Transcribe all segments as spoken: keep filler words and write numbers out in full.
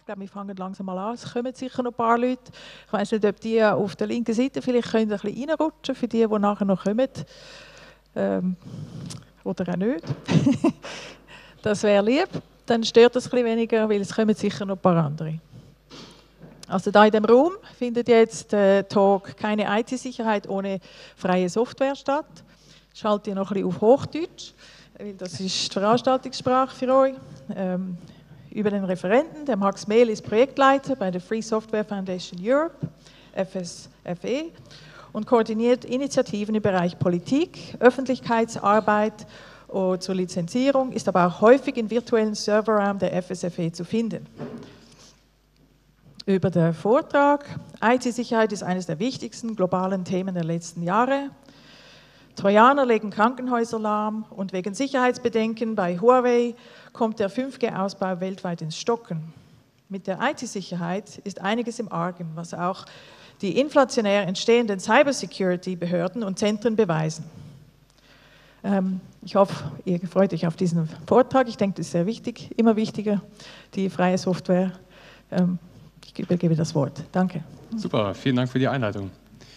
glaube, wir fangen langsam mal an. Es kommen sicher noch ein paar Leute. Ich weiß nicht, ob die auf der linken Seite vielleicht können ein bisschen reinrutschen, für die, die nachher noch kommen. Ähm, oder auch nicht. Das wäre lieb. Dann stört es ein bisschen weniger, weil es kommen sicher noch ein paar andere. Also da in dem Raum findet jetzt der Talk «Keine I T-Sicherheit ohne freie Software» statt. Schaltet ihr noch ein bisschen auf Hochdeutsch, weil das ist die Veranstaltungssprache für euch. Ähm, über den Referenten, der Max Mehl ist Projektleiter bei der Free Software Foundation Europe, F S F E, und koordiniert Initiativen im Bereich Politik, Öffentlichkeitsarbeit und zur Lizenzierung, ist aber auch häufig im virtuellen Serverraum der F S F E zu finden. Über den Vortrag. I T-Sicherheit ist eines der wichtigsten globalen Themen der letzten Jahre. Trojaner legen Krankenhäuser lahm und wegen Sicherheitsbedenken bei Huawei kommt der fünf G-Ausbau weltweit ins Stocken. Mit der I T-Sicherheit ist einiges im Argen, was auch die inflationär entstehenden Cybersecurity-Behörden und Zentren beweisen. Ähm, ich hoffe, ihr freut euch auf diesen Vortrag. Ich denke, das ist sehr wichtig, immer wichtiger, die freie Software. Ähm, ich übergebe das Wort. Danke. Super, vielen Dank für die Einleitung.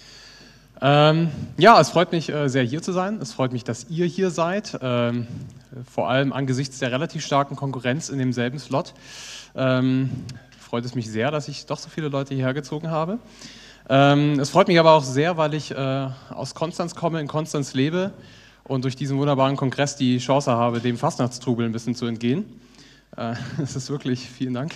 Ähm, ja, es freut mich äh, sehr, hier zu sein. Es freut mich, dass ihr hier seid, ähm, vor allem angesichts der relativ starken Konkurrenz in demselben Slot. Ähm, freut es mich sehr, dass ich doch so viele Leute hierher gezogen habe. Ähm, es freut mich aber auch sehr, weil ich äh, aus Konstanz komme, in Konstanz lebe und durch diesen wunderbaren Kongress die Chance habe, dem Fastnachtstrubel ein bisschen zu entgehen. Äh, das ist wirklich, vielen Dank.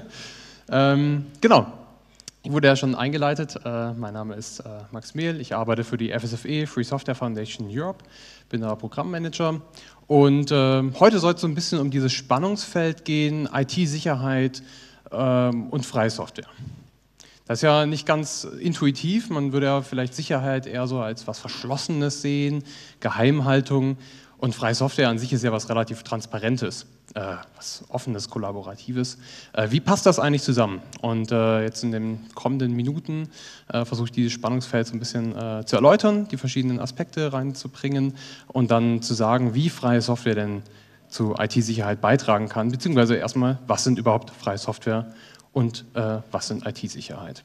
ähm, genau. Ich wurde ja schon eingeleitet. Äh, mein Name ist äh, Max Mehl. Ich arbeite für die F S F E, Free Software Foundation Europe, bin da Programmmanager. Und äh, heute soll es so ein bisschen um dieses Spannungsfeld gehen, I T-Sicherheit ähm, und freie Software. Das ist ja nicht ganz intuitiv. Man würde ja vielleicht Sicherheit eher so als was Verschlossenes sehen, Geheimhaltung. Und freie Software an sich ist ja was relativ Transparentes, äh, was Offenes, Kollaboratives. Äh, wie passt das eigentlich zusammen? Und äh, jetzt in den kommenden Minuten äh, versuche ich dieses Spannungsfeld so ein bisschen äh, zu erläutern, die verschiedenen Aspekte reinzubringen und dann zu sagen, wie freie Software denn zu I T-Sicherheit beitragen kann, beziehungsweise erstmal, was sind überhaupt freie Software und äh, was sind I T-Sicherheit.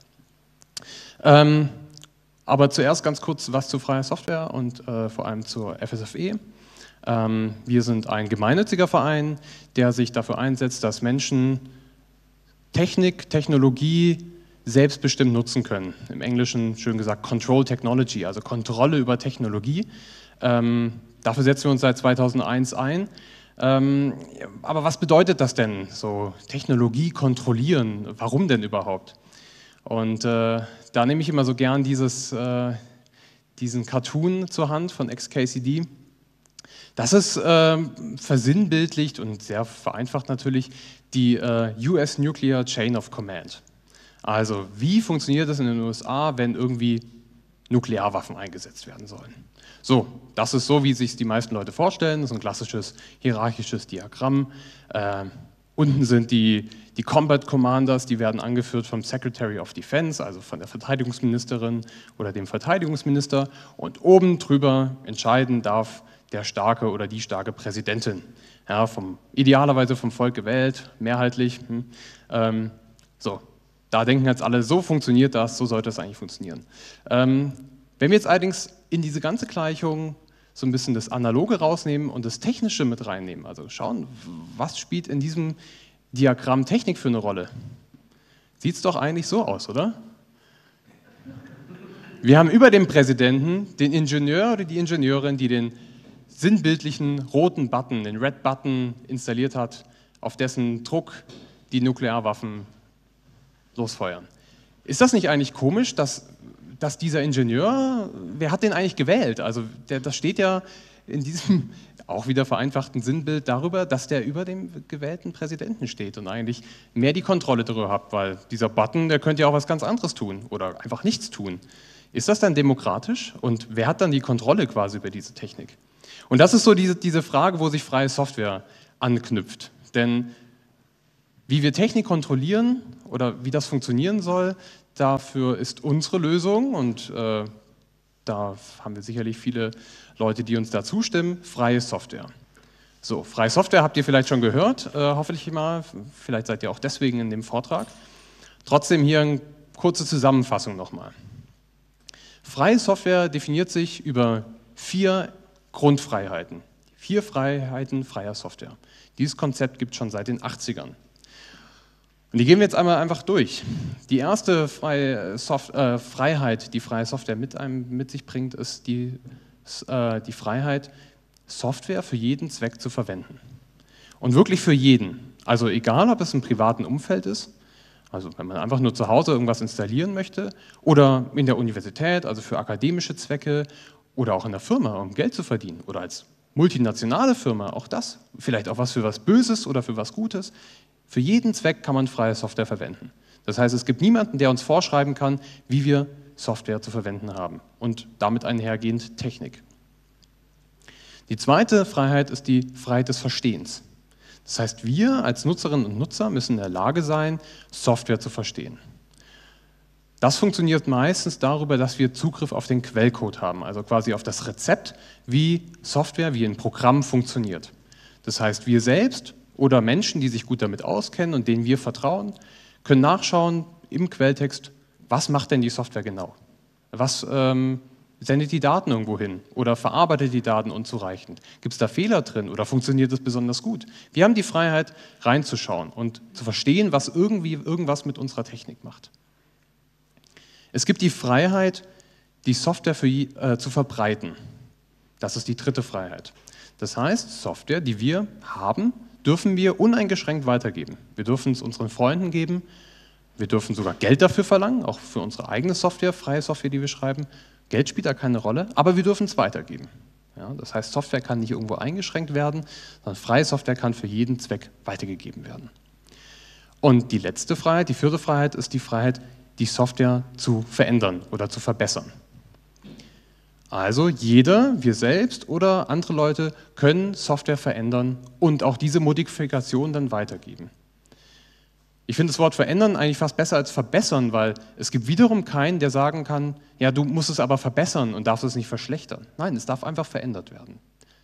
Ähm, aber zuerst ganz kurz was zu freier Software und äh, vor allem zur F S F E. Ähm, wir sind ein gemeinnütziger Verein, der sich dafür einsetzt, dass Menschen Technik, Technologie selbstbestimmt nutzen können. Im Englischen schön gesagt Control Technology, also Kontrolle über Technologie. Ähm, dafür setzen wir uns seit zweitausendeins ein. Ähm, aber was bedeutet das denn, so Technologie kontrollieren? Warum denn überhaupt? Und äh, da nehme ich immer so gern dieses, äh, diesen Cartoon zur Hand von X K C D. Das ist äh, versinnbildlicht und sehr vereinfacht natürlich die äh, U S Nuclear Chain of Command. Also wie funktioniert das in den U S A, wenn irgendwie Nuklearwaffen eingesetzt werden sollen? So, das ist so, wie sich die meisten Leute vorstellen. Das ist ein klassisches hierarchisches Diagramm. Äh, unten sind die, die Combat Commanders, die werden angeführt vom Secretary of Defense, also von der Verteidigungsministerin oder dem Verteidigungsminister. Und oben drüber entscheiden darf der starke oder die starke Präsidentin, ja, vom, idealerweise vom Volk gewählt, mehrheitlich. Hm, ähm, so, da denken jetzt alle, so funktioniert das, so sollte es eigentlich funktionieren. Ähm, wenn wir jetzt allerdings in diese ganze Gleichung so ein bisschen das Analoge rausnehmen und das Technische mit reinnehmen, also schauen, was spielt in diesem Diagramm Technik für eine Rolle, sieht es doch eigentlich so aus, oder? Wir haben über dem Präsidenten den Ingenieur oder die Ingenieurin, die den sinnbildlichen roten Button, den Red Button installiert hat, auf dessen Druck die Nuklearwaffen losfeuern. Ist das nicht eigentlich komisch, dass, dass dieser Ingenieur, wer hat den eigentlich gewählt? Also der, das steht ja in diesem auch wieder vereinfachten Sinnbild darüber, dass der über dem gewählten Präsidenten steht und eigentlich mehr die Kontrolle darüber hat, weil dieser Button, der könnte ja auch was ganz anderes tun oder einfach nichts tun. Ist das dann demokratisch? Und wer hat dann die Kontrolle quasi über diese Technik? Und das ist so diese, diese Frage, wo sich freie Software anknüpft. Denn wie wir Technik kontrollieren oder wie das funktionieren soll, dafür ist unsere Lösung, und äh, da haben wir sicherlich viele Leute, die uns da zustimmen, freie Software. So, freie Software habt ihr vielleicht schon gehört, äh, hoffentlich mal, vielleicht seid ihr auch deswegen in dem Vortrag. Trotzdem hier eine kurze Zusammenfassung nochmal. Freie Software definiert sich über vier Grundfreiheiten. Vier Freiheiten freier Software. Dieses Konzept gibt es schon seit den achtzigern. Und die gehen wir jetzt einmal einfach durch. Die erste freie Soft äh, Freiheit, die freie Software mit, einem, mit sich bringt, ist die, äh, die Freiheit, Software für jeden Zweck zu verwenden. Und wirklich für jeden. Also egal, ob es im privaten Umfeld ist, also wenn man einfach nur zu Hause irgendwas installieren möchte, oder in der Universität, also für akademische Zwecke, oder auch in der Firma, um Geld zu verdienen, oder als multinationale Firma, auch das, vielleicht auch was für was Böses oder für was Gutes. Für jeden Zweck kann man freie Software verwenden. Das heißt, es gibt niemanden, der uns vorschreiben kann, wie wir Software zu verwenden haben und damit einhergehend Technik. Die zweite Freiheit ist die Freiheit des Verstehens. Das heißt, wir als Nutzerinnen und Nutzer müssen in der Lage sein, Software zu verstehen. Das funktioniert meistens darüber, dass wir Zugriff auf den Quellcode haben, also quasi auf das Rezept, wie Software, wie ein Programm funktioniert. Das heißt, wir selbst oder Menschen, die sich gut damit auskennen und denen wir vertrauen, können nachschauen im Quelltext, was macht denn die Software genau? Was ähm, sendet die Daten irgendwo hin oder verarbeitet die Daten unzureichend? Gibt es da Fehler drin oder funktioniert es besonders gut? Wir haben die Freiheit, reinzuschauen und zu verstehen, was irgendwie irgendwas mit unserer Technik macht. Es gibt die Freiheit, die Software für, äh, zu verbreiten. Das ist die dritte Freiheit. Das heißt, Software, die wir haben, dürfen wir uneingeschränkt weitergeben. Wir dürfen es unseren Freunden geben, wir dürfen sogar Geld dafür verlangen, auch für unsere eigene Software, freie Software, die wir schreiben. Geld spielt da keine Rolle, aber wir dürfen es weitergeben. Ja, das heißt, Software kann nicht irgendwo eingeschränkt werden, sondern freie Software kann für jeden Zweck weitergegeben werden. Und die letzte Freiheit, die vierte Freiheit, ist die Freiheit, die Software zu verändern oder zu verbessern. Also jeder, wir selbst oder andere Leute können Software verändern und auch diese Modifikation dann weitergeben. Ich finde das Wort verändern eigentlich fast besser als verbessern, weil es gibt wiederum keinen, der sagen kann, ja, du musst es aber verbessern und darfst es nicht verschlechtern. Nein, es darf einfach verändert werden.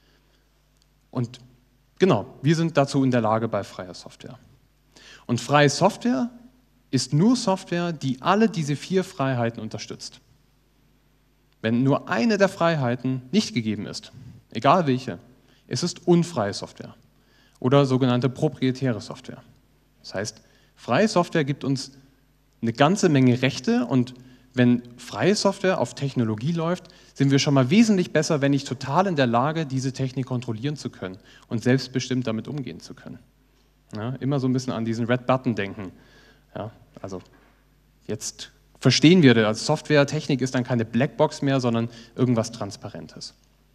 Und genau, wir sind dazu in der Lage bei freier Software. Und freie Software ist nur Software, die alle diese vier Freiheiten unterstützt. Wenn nur eine der Freiheiten nicht gegeben ist, egal welche, es ist unfreie Software oder sogenannte proprietäre Software. Das heißt, freie Software gibt uns eine ganze Menge Rechte und wenn freie Software auf Technologie läuft, sind wir schon mal wesentlich besser, wenn nicht total in der Lage, diese Technik kontrollieren zu können und selbstbestimmt damit umgehen zu können. Ja, immer so ein bisschen an diesen Red Button denken. Ja, also jetzt verstehen wir, als Software-Technik ist dann keine Blackbox mehr, sondern irgendwas Transparentes.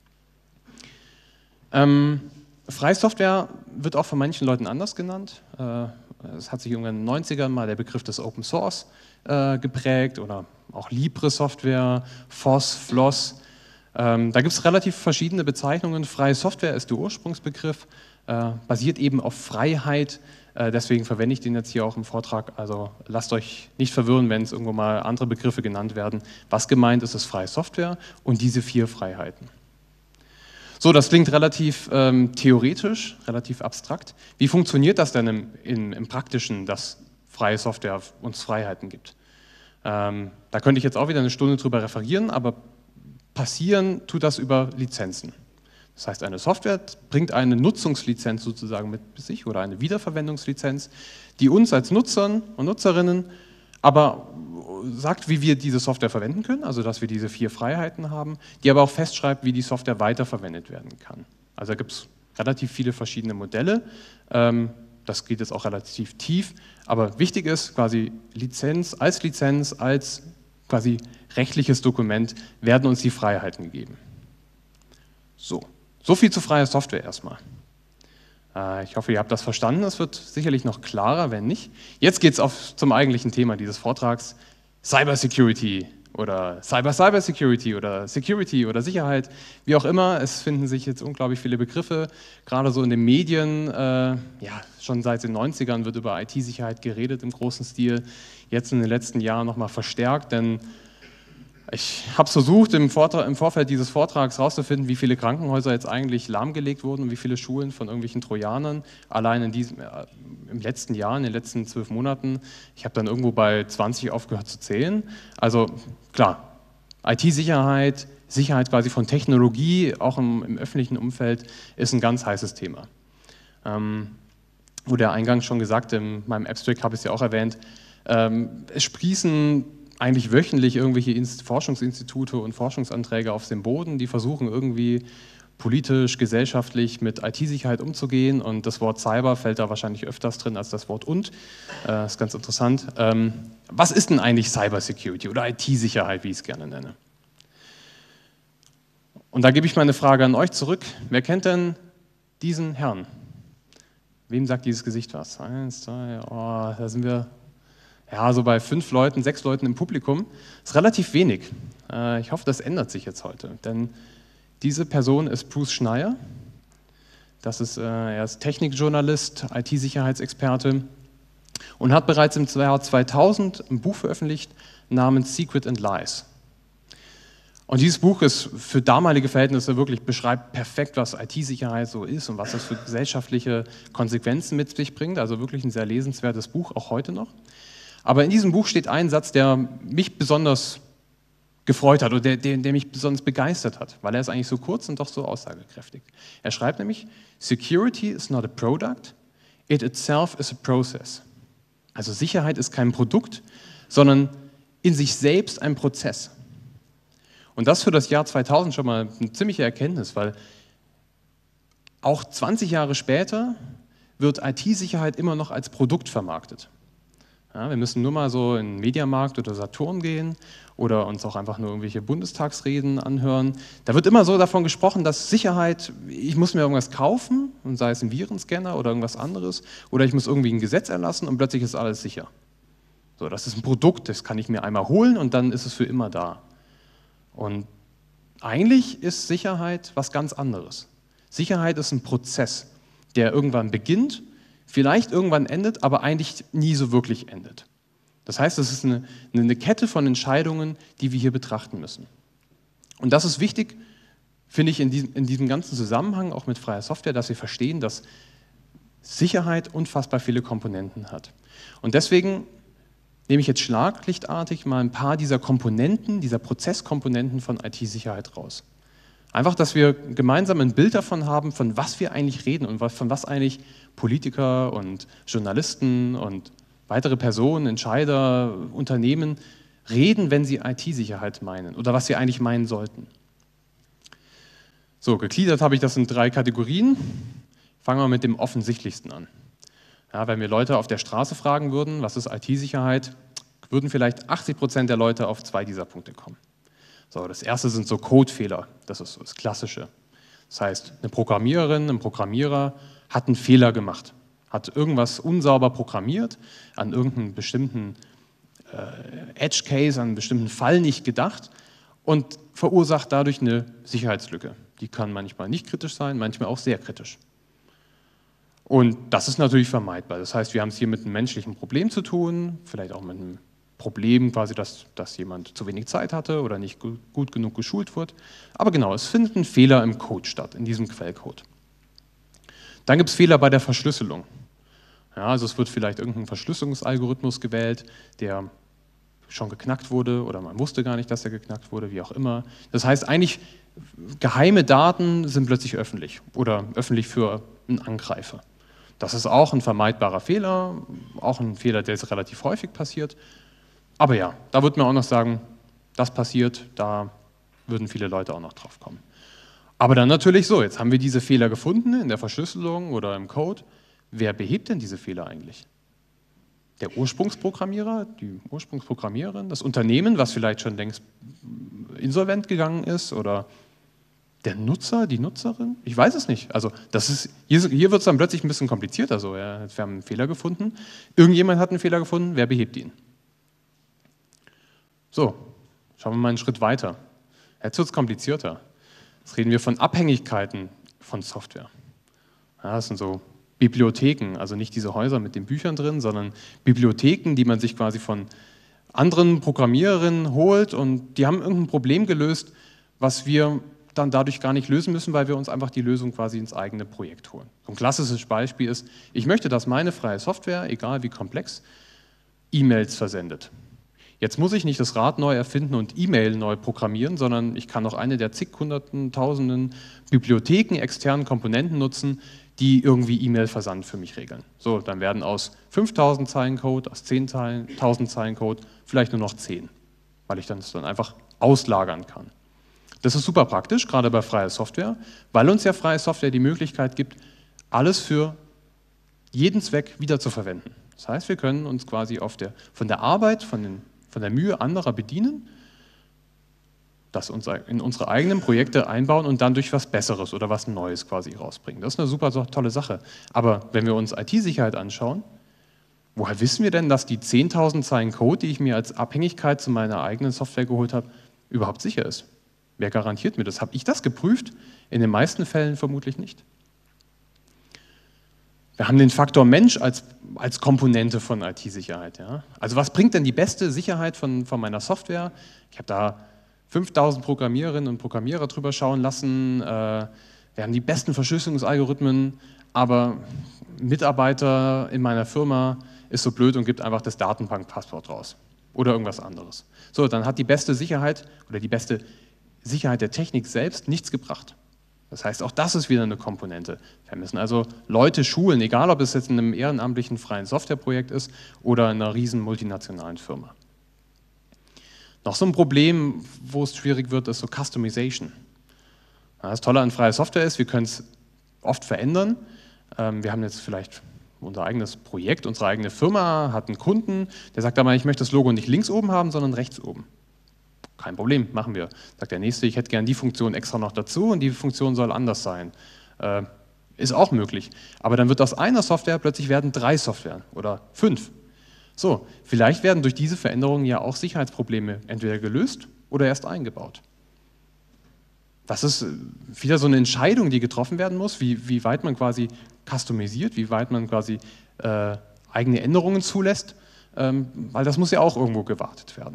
Ähm, freie Software wird auch von manchen Leuten anders genannt. Äh, es hat sich irgendwann in den neunzigern mal der Begriff des Open Source äh, geprägt oder auch Libre-Software, F O S, F L O S. Ähm, da gibt es relativ verschiedene Bezeichnungen. Freie Software ist der Ursprungsbegriff, äh, basiert eben auf Freiheit. Deswegen verwende ich den jetzt hier auch im Vortrag. Also lasst euch nicht verwirren, wenn es irgendwo mal andere Begriffe genannt werden. Was gemeint ist, ist freie Software und diese vier Freiheiten. So, das klingt relativ ähm, theoretisch, relativ abstrakt. Wie funktioniert das denn im, im, im Praktischen, dass freie Software uns Freiheiten gibt? Ähm, da könnte ich jetzt auch wieder eine Stunde drüber referieren, aber passieren tut das über Lizenzen. Das heißt, eine Software bringt eine Nutzungslizenz sozusagen mit sich oder eine Wiederverwendungslizenz, die uns als Nutzern und Nutzerinnen aber sagt, wie wir diese Software verwenden können, also dass wir diese vier Freiheiten haben, die aber auch festschreibt, wie die Software weiterverwendet werden kann. Also da gibt es relativ viele verschiedene Modelle, das geht jetzt auch relativ tief, aber wichtig ist quasi Lizenz, als Lizenz, als quasi rechtliches Dokument werden uns die Freiheiten gegeben. So. So viel zu freier Software erstmal. Äh, ich hoffe, ihr habt das verstanden. Es wird sicherlich noch klarer, wenn nicht. Jetzt geht es zum eigentlichen Thema dieses Vortrags. Cybersecurity oder Cyber-Cyber-Security oder Security oder Sicherheit, wie auch immer. Es finden sich jetzt unglaublich viele Begriffe, gerade so in den Medien. Äh, ja, schon seit den neunzigern wird über I T-Sicherheit geredet im großen Stil. Jetzt in den letzten Jahren nochmal verstärkt, denn Ich habe versucht, im, Vortrag, im Vorfeld dieses Vortrags herauszufinden, wie viele Krankenhäuser jetzt eigentlich lahmgelegt wurden und wie viele Schulen von irgendwelchen Trojanern allein in diesem, äh, im letzten Jahr, in den letzten zwölf Monaten. Ich habe dann irgendwo bei zwanzig aufgehört zu zählen. Also klar, I T-Sicherheit, Sicherheit quasi von Technologie, auch im, im öffentlichen Umfeld, ist ein ganz heißes Thema. Ähm, wurde ja eingangs schon gesagt, in meinem Abstract habe ich es ja auch erwähnt, ähm, es sprießen eigentlich wöchentlich irgendwelche Inst- Forschungsinstitute und Forschungsanträge auf den Boden, die versuchen irgendwie politisch, gesellschaftlich mit I T-Sicherheit umzugehen, und das Wort Cyber fällt da wahrscheinlich öfters drin als das Wort und. Äh, das ist ganz interessant. Ähm, was ist denn eigentlich Cybersecurity oder I T-Sicherheit, wie ich es gerne nenne? Und da gebe ich meine Frage an euch zurück. Wer kennt denn diesen Herrn? Wem sagt dieses Gesicht was? Eins, zwei, oh, da sind wir ja so bei fünf Leuten, sechs Leuten im Publikum. Das ist relativ wenig. Äh, ich hoffe, das ändert sich jetzt heute, denn diese Person ist Bruce Schneier. Das ist, äh, er ist Technikjournalist, I T-Sicherheitsexperte und hat bereits im Jahr zweitausend ein Buch veröffentlicht namens Secret and Lies. Und dieses Buch ist für damalige Verhältnisse wirklich, beschreibt perfekt, was I T-Sicherheit so ist und was das für gesellschaftliche Konsequenzen mit sich bringt. Also wirklich ein sehr lesenswertes Buch, auch heute noch. Aber in diesem Buch steht ein Satz, der mich besonders gefreut hat oder der, der, der mich besonders begeistert hat, weil er ist eigentlich so kurz und doch so aussagekräftig. Er schreibt nämlich, Security is not a product, it itself is a process. Also Sicherheit ist kein Produkt, sondern in sich selbst ein Prozess. Und das für das Jahr zweitausend schon mal eine ziemliche Erkenntnis, weil auch zwanzig Jahre später wird I T-Sicherheit immer noch als Produkt vermarktet. Ja, wir müssen nur mal so in den Mediamarkt oder Saturn gehen oder uns auch einfach nur irgendwelche Bundestagsreden anhören. Da wird immer so davon gesprochen, dass Sicherheit, ich muss mir irgendwas kaufen, und sei es ein Virenscanner oder irgendwas anderes, oder ich muss irgendwie ein Gesetz erlassen und plötzlich ist alles sicher. So, das ist ein Produkt, das kann ich mir einmal holen und dann ist es für immer da. Und eigentlich ist Sicherheit was ganz anderes. Sicherheit ist ein Prozess, der irgendwann beginnt, vielleicht irgendwann endet, aber eigentlich nie so wirklich endet. Das heißt, es ist eine, eine Kette von Entscheidungen, die wir hier betrachten müssen. Und das ist wichtig, finde ich, in diesem, in diesem ganzen Zusammenhang, auch mit freier Software, dass wir verstehen, dass Sicherheit unfassbar viele Komponenten hat. Und deswegen nehme ich jetzt schlaglichtartig mal ein paar dieser Komponenten, dieser Prozesskomponenten von I T-Sicherheit raus. Einfach, dass wir gemeinsam ein Bild davon haben, von was wir eigentlich reden und von was eigentlich Politiker und Journalisten und weitere Personen, Entscheider, Unternehmen reden, wenn sie I T-Sicherheit meinen oder was sie eigentlich meinen sollten. So, gegliedert habe ich das in drei Kategorien. Fangen wir mit dem Offensichtlichsten an. Ja, wenn wir Leute auf der Straße fragen würden, was ist I T-Sicherheit, würden vielleicht achtzig Prozent der Leute auf zwei dieser Punkte kommen. So, das erste sind so Codefehler, das ist so das Klassische. Das heißt, eine Programmiererin, ein Programmierer hat einen Fehler gemacht, hat irgendwas unsauber programmiert, an irgendeinen bestimmten äh, Edge-Case, an einen bestimmten Fall nicht gedacht und verursacht dadurch eine Sicherheitslücke. Die kann manchmal nicht kritisch sein, manchmal auch sehr kritisch. Und das ist natürlich vermeidbar. Das heißt, wir haben es hier mit einem menschlichen Problem zu tun, vielleicht auch mit einem Problem, quasi, dass, dass jemand zu wenig Zeit hatte oder nicht gut, gut genug geschult wird. Aber genau, es findet ein Fehler im Code statt, in diesem Quellcode. Dann gibt es Fehler bei der Verschlüsselung. Ja, also es wird vielleicht irgendein Verschlüsselungsalgorithmus gewählt, der schon geknackt wurde oder man wusste gar nicht, dass er geknackt wurde, wie auch immer. Das heißt, eigentlich geheime Daten sind plötzlich öffentlich oder öffentlich für einen Angreifer. Das ist auch ein vermeidbarer Fehler, auch ein Fehler, der jetzt relativ häufig passiert. Aber ja, da würde man auch noch sagen, das passiert, da würden viele Leute auch noch drauf kommen. Aber dann natürlich so, jetzt haben wir diese Fehler gefunden in der Verschlüsselung oder im Code. Wer behebt denn diese Fehler eigentlich? Der Ursprungsprogrammierer, die Ursprungsprogrammiererin, das Unternehmen, was vielleicht schon längst insolvent gegangen ist, oder der Nutzer, die Nutzerin? Ich weiß es nicht. Also das ist, hier, hier wird es dann plötzlich ein bisschen komplizierter. So, ja, wir haben einen Fehler gefunden, irgendjemand hat einen Fehler gefunden, wer behebt ihn? So, schauen wir mal einen Schritt weiter. Jetzt wird es komplizierter. Jetzt reden wir von Abhängigkeiten von Software. Ja, das sind so Bibliotheken, also nicht diese Häuser mit den Büchern drin, sondern Bibliotheken, die man sich quasi von anderen Programmiererinnen holt und die haben irgendein Problem gelöst, was wir dann dadurch gar nicht lösen müssen, weil wir uns einfach die Lösung quasi ins eigene Projekt holen. So ein klassisches Beispiel ist, ich möchte, dass meine freie Software, egal wie komplex, E-Mails versendet. Jetzt muss ich nicht das Rad neu erfinden und E-Mail neu programmieren, sondern ich kann auch eine der zig hunderten, tausenden Bibliotheken, externen Komponenten nutzen, die irgendwie E-Mail-Versand für mich regeln. So, dann werden aus fünftausend Zeilen Code, aus zehntausend Zeilen Code vielleicht nur noch zehn, weil ich das dann einfach auslagern kann. Das ist super praktisch, gerade bei freier Software, weil uns ja freie Software die Möglichkeit gibt, alles für jeden Zweck wiederzuverwenden. Das heißt, wir können uns quasi auf der, von der Arbeit, von, den, von der Mühe anderer bedienen, das uns in unsere eigenen Projekte einbauen und dann durch was Besseres oder was Neues quasi rausbringen. Das ist eine super tolle Sache. Aber wenn wir uns I T-Sicherheit anschauen, woher wissen wir denn, dass die zehntausend Zeilen Code, die ich mir als Abhängigkeit zu meiner eigenen Software geholt habe, überhaupt sicher ist? Wer garantiert mir das? Habe ich das geprüft? In den meisten Fällen vermutlich nicht. Wir haben den Faktor Mensch als, als Komponente von I T-Sicherheit. Ja? Also was bringt denn die beste Sicherheit von, von meiner Software? Ich habe da fünftausend Programmiererinnen und Programmierer drüber schauen lassen. Äh, wir haben die besten Verschlüsselungsalgorithmen, aber ein Mitarbeiter in meiner Firma ist so blöd und gibt einfach das Datenbankpasswort raus oder irgendwas anderes. So, dann hat die beste Sicherheit oder die beste Sicherheit der Technik selbst nichts gebracht. Das heißt, auch das ist wieder eine Komponente. Wir müssen also Leute schulen, egal ob es jetzt in einem ehrenamtlichen freien Softwareprojekt ist oder in einer riesen multinationalen Firma. Noch so ein Problem, wo es schwierig wird, ist so Customization. Das Tolle an freier Software ist, wir können es oft verändern. Wir haben jetzt vielleicht unser eigenes Projekt, unsere eigene Firma hat einen Kunden, der sagt aber, ich möchte das Logo nicht links oben haben, sondern rechts oben. Kein Problem, machen wir. Sagt der Nächste, ich hätte gern die Funktion extra noch dazu und die Funktion soll anders sein. Äh, ist auch möglich. Aber dann wird aus einer Software plötzlich werden drei Softwaren oder fünf. So, vielleicht werden durch diese Veränderungen ja auch Sicherheitsprobleme entweder gelöst oder erst eingebaut. Das ist wieder so eine Entscheidung, die getroffen werden muss, wie, wie weit man quasi customisiert, wie weit man quasi äh, eigene Änderungen zulässt, ähm, weil das muss ja auch irgendwo gewartet werden.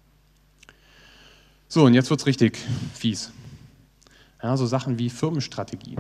So, und jetzt wird es richtig fies. Ja, so Sachen wie Firmenstrategie.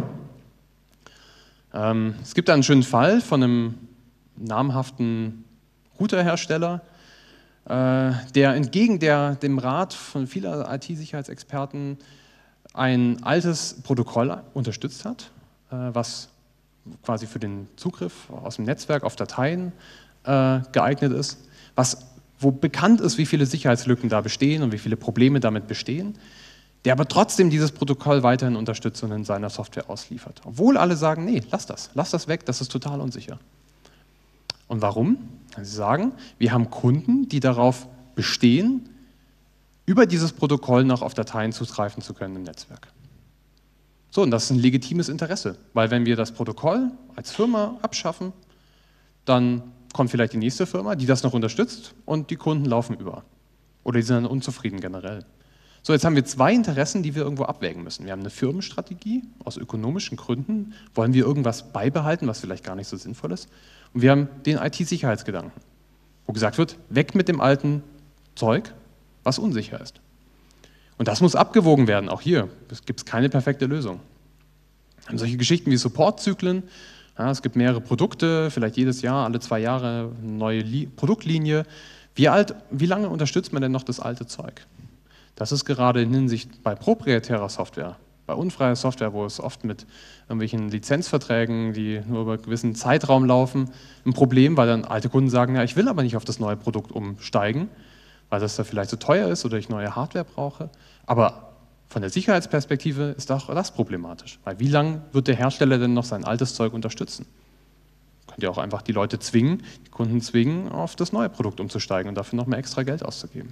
Ähm, es gibt da einen schönen Fall von einem namhaften Routerhersteller, äh, der entgegen der, dem Rat von vielen I T-Sicherheitsexperten ein altes Protokoll unterstützt hat, äh, was quasi für den Zugriff aus dem Netzwerk auf Dateien äh, geeignet ist, was, wo bekannt ist, wie viele Sicherheitslücken da bestehen und wie viele Probleme damit bestehen, der aber trotzdem dieses Protokoll weiterhin unterstützt und in seiner Software ausliefert. Obwohl alle sagen, nee, lass das, lass das weg, das ist total unsicher. Und warum? Sie sagen, wir haben Kunden, die darauf bestehen, über dieses Protokoll noch auf Dateien zugreifen zu können im Netzwerk. So, und das ist ein legitimes Interesse, weil wenn wir das Protokoll als Firma abschaffen, dann kommt vielleicht die nächste Firma, die das noch unterstützt und die Kunden laufen über. Oder die sind dann unzufrieden generell. So, jetzt haben wir zwei Interessen, die wir irgendwo abwägen müssen. Wir haben eine Firmenstrategie, aus ökonomischen Gründen wollen wir irgendwas beibehalten, was vielleicht gar nicht so sinnvoll ist. Und wir haben den I T-Sicherheitsgedanken, wo gesagt wird, weg mit dem alten Zeug, was unsicher ist. Und das muss abgewogen werden, auch hier. Es gibt keine perfekte Lösung. Wir haben solche Geschichten wie Supportzyklen. Ja, es gibt mehrere Produkte, vielleicht jedes Jahr, alle zwei Jahre eine neue Li- Produktlinie. Wie, alt, wie lange unterstützt man denn noch das alte Zeug? Das ist gerade in Hinsicht bei proprietärer Software, bei unfreier Software, wo es oft mit irgendwelchen Lizenzverträgen, die nur über einen gewissen Zeitraum laufen, ein Problem, weil dann alte Kunden sagen, ja, ich will aber nicht auf das neue Produkt umsteigen, weil das da vielleicht zu teuer ist oder ich neue Hardware brauche. Aber von der Sicherheitsperspektive ist auch das problematisch, weil wie lange wird der Hersteller denn noch sein altes Zeug unterstützen? Könnt ihr auch einfach die Leute zwingen, die Kunden zwingen, auf das neue Produkt umzusteigen und dafür noch mehr extra Geld auszugeben.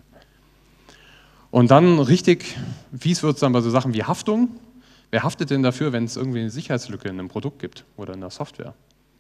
Und dann richtig fies wird es dann bei so Sachen wie Haftung. Wer haftet denn dafür, wenn es irgendwie eine Sicherheitslücke in einem Produkt gibt oder in der Software?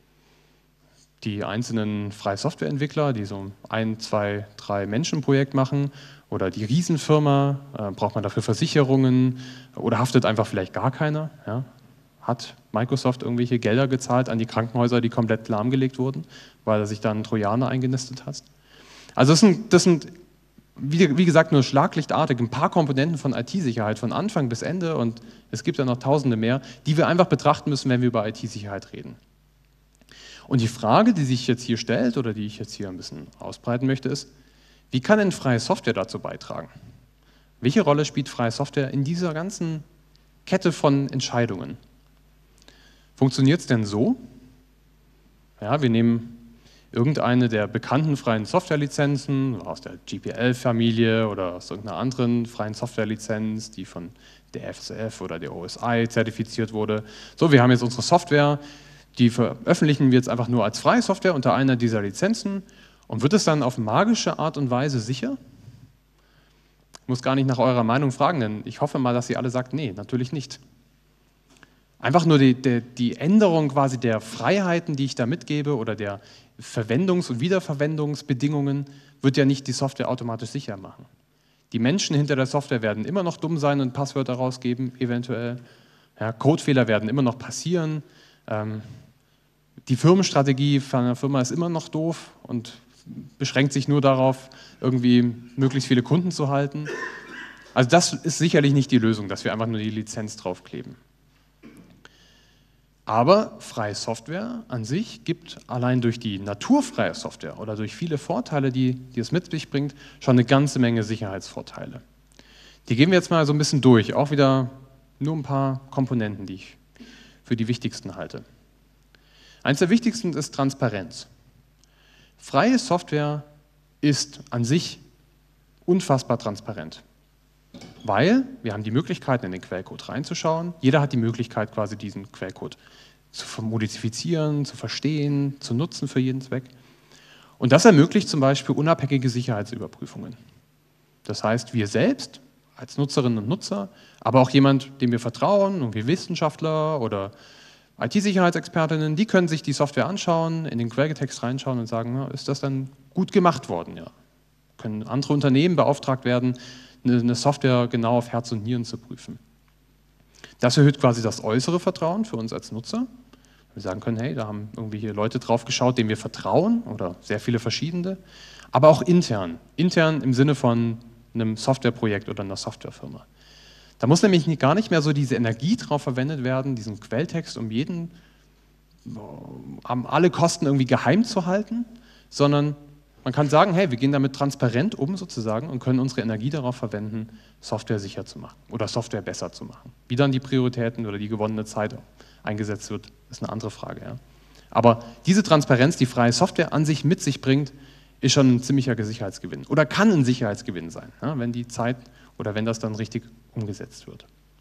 Die einzelnen freie Softwareentwickler, die so ein, zwei, drei Menschen Projekt machen oder die Riesenfirma, äh, braucht man dafür Versicherungen oder haftet einfach vielleicht gar keiner? Ja? Hat Microsoft irgendwelche Gelder gezahlt an die Krankenhäuser, die komplett lahmgelegt wurden, weil er sich da einen Trojaner eingenistet hat? Also das sind, das sind wie, wie gesagt, nur schlaglichtartig ein paar Komponenten von I T-Sicherheit von Anfang bis Ende und es gibt ja noch tausende mehr, die wir einfach betrachten müssen, wenn wir über I T-Sicherheit reden. Und die Frage, die sich jetzt hier stellt oder die ich jetzt hier ein bisschen ausbreiten möchte, ist, wie kann denn freie Software dazu beitragen? Welche Rolle spielt freie Software in dieser ganzen Kette von Entscheidungen? Funktioniert es denn so? Ja, wir nehmen irgendeine der bekannten freien Softwarelizenzen aus der G P L-Familie oder aus irgendeiner anderen freien Softwarelizenz, die von der F S F oder der O S I zertifiziert wurde. So, wir haben jetzt unsere Software, die veröffentlichen wir jetzt einfach nur als freie Software unter einer dieser Lizenzen und wird es dann auf magische Art und Weise sicher? Ich muss gar nicht nach eurer Meinung fragen, denn ich hoffe mal, dass ihr alle sagt, nee, natürlich nicht. Einfach nur die, die, die Änderung quasi der Freiheiten, die ich da mitgebe oder der Verwendungs- und Wiederverwendungsbedingungen wird ja nicht die Software automatisch sicher machen. Die Menschen hinter der Software werden immer noch dumm sein und Passwörter rausgeben, eventuell. Ja, Codefehler werden immer noch passieren. Ähm, die Firmenstrategie von einer Firma ist immer noch doof und beschränkt sich nur darauf, irgendwie möglichst viele Kunden zu halten. Also das ist sicherlich nicht die Lösung, dass wir einfach nur die Lizenz draufkleben. Aber freie Software an sich gibt allein durch die naturfreie Software oder durch viele Vorteile, die, die es mit sich bringt, schon eine ganze Menge Sicherheitsvorteile. Die gehen wir jetzt mal so ein bisschen durch, auch wieder nur ein paar Komponenten, die ich für die wichtigsten halte. Eines der wichtigsten ist Transparenz. Freie Software ist an sich unfassbar transparent, weil wir haben die Möglichkeit, in den Quellcode reinzuschauen. Jeder hat die Möglichkeit, quasi diesen Quellcode zu modifizieren, zu verstehen, zu nutzen für jeden Zweck. Und das ermöglicht zum Beispiel unabhängige Sicherheitsüberprüfungen. Das heißt, wir selbst als Nutzerinnen und Nutzer, aber auch jemand, dem wir vertrauen, irgendwie Wissenschaftler oder I T-Sicherheitsexpertinnen, die können sich die Software anschauen, in den Quelltext reinschauen und sagen, na, ist das dann gut gemacht worden? Ja. Können andere Unternehmen beauftragt werden, eine Software genau auf Herz und Nieren zu prüfen. Das erhöht quasi das äußere Vertrauen für uns als Nutzer. Wir sagen können, hey, da haben irgendwie hier Leute drauf geschaut, denen wir vertrauen oder sehr viele verschiedene, aber auch intern. Intern im Sinne von einem Softwareprojekt oder einer Softwarefirma. Da muss nämlich gar nicht mehr so diese Energie drauf verwendet werden, diesen Quelltext um jeden, um alle Kosten irgendwie geheim zu halten, sondern man kann sagen, hey, wir gehen damit transparent um sozusagen und können unsere Energie darauf verwenden, Software sicher zu machen oder Software besser zu machen. Wie dann die Prioritäten oder die gewonnene Zeit eingesetzt wird, ist eine andere Frage. Ja. Aber diese Transparenz, die freie Software an sich mit sich bringt, ist schon ein ziemlicher Sicherheitsgewinn oder kann ein Sicherheitsgewinn sein, ja, wenn die Zeit oder wenn das dann richtig umgesetzt wird.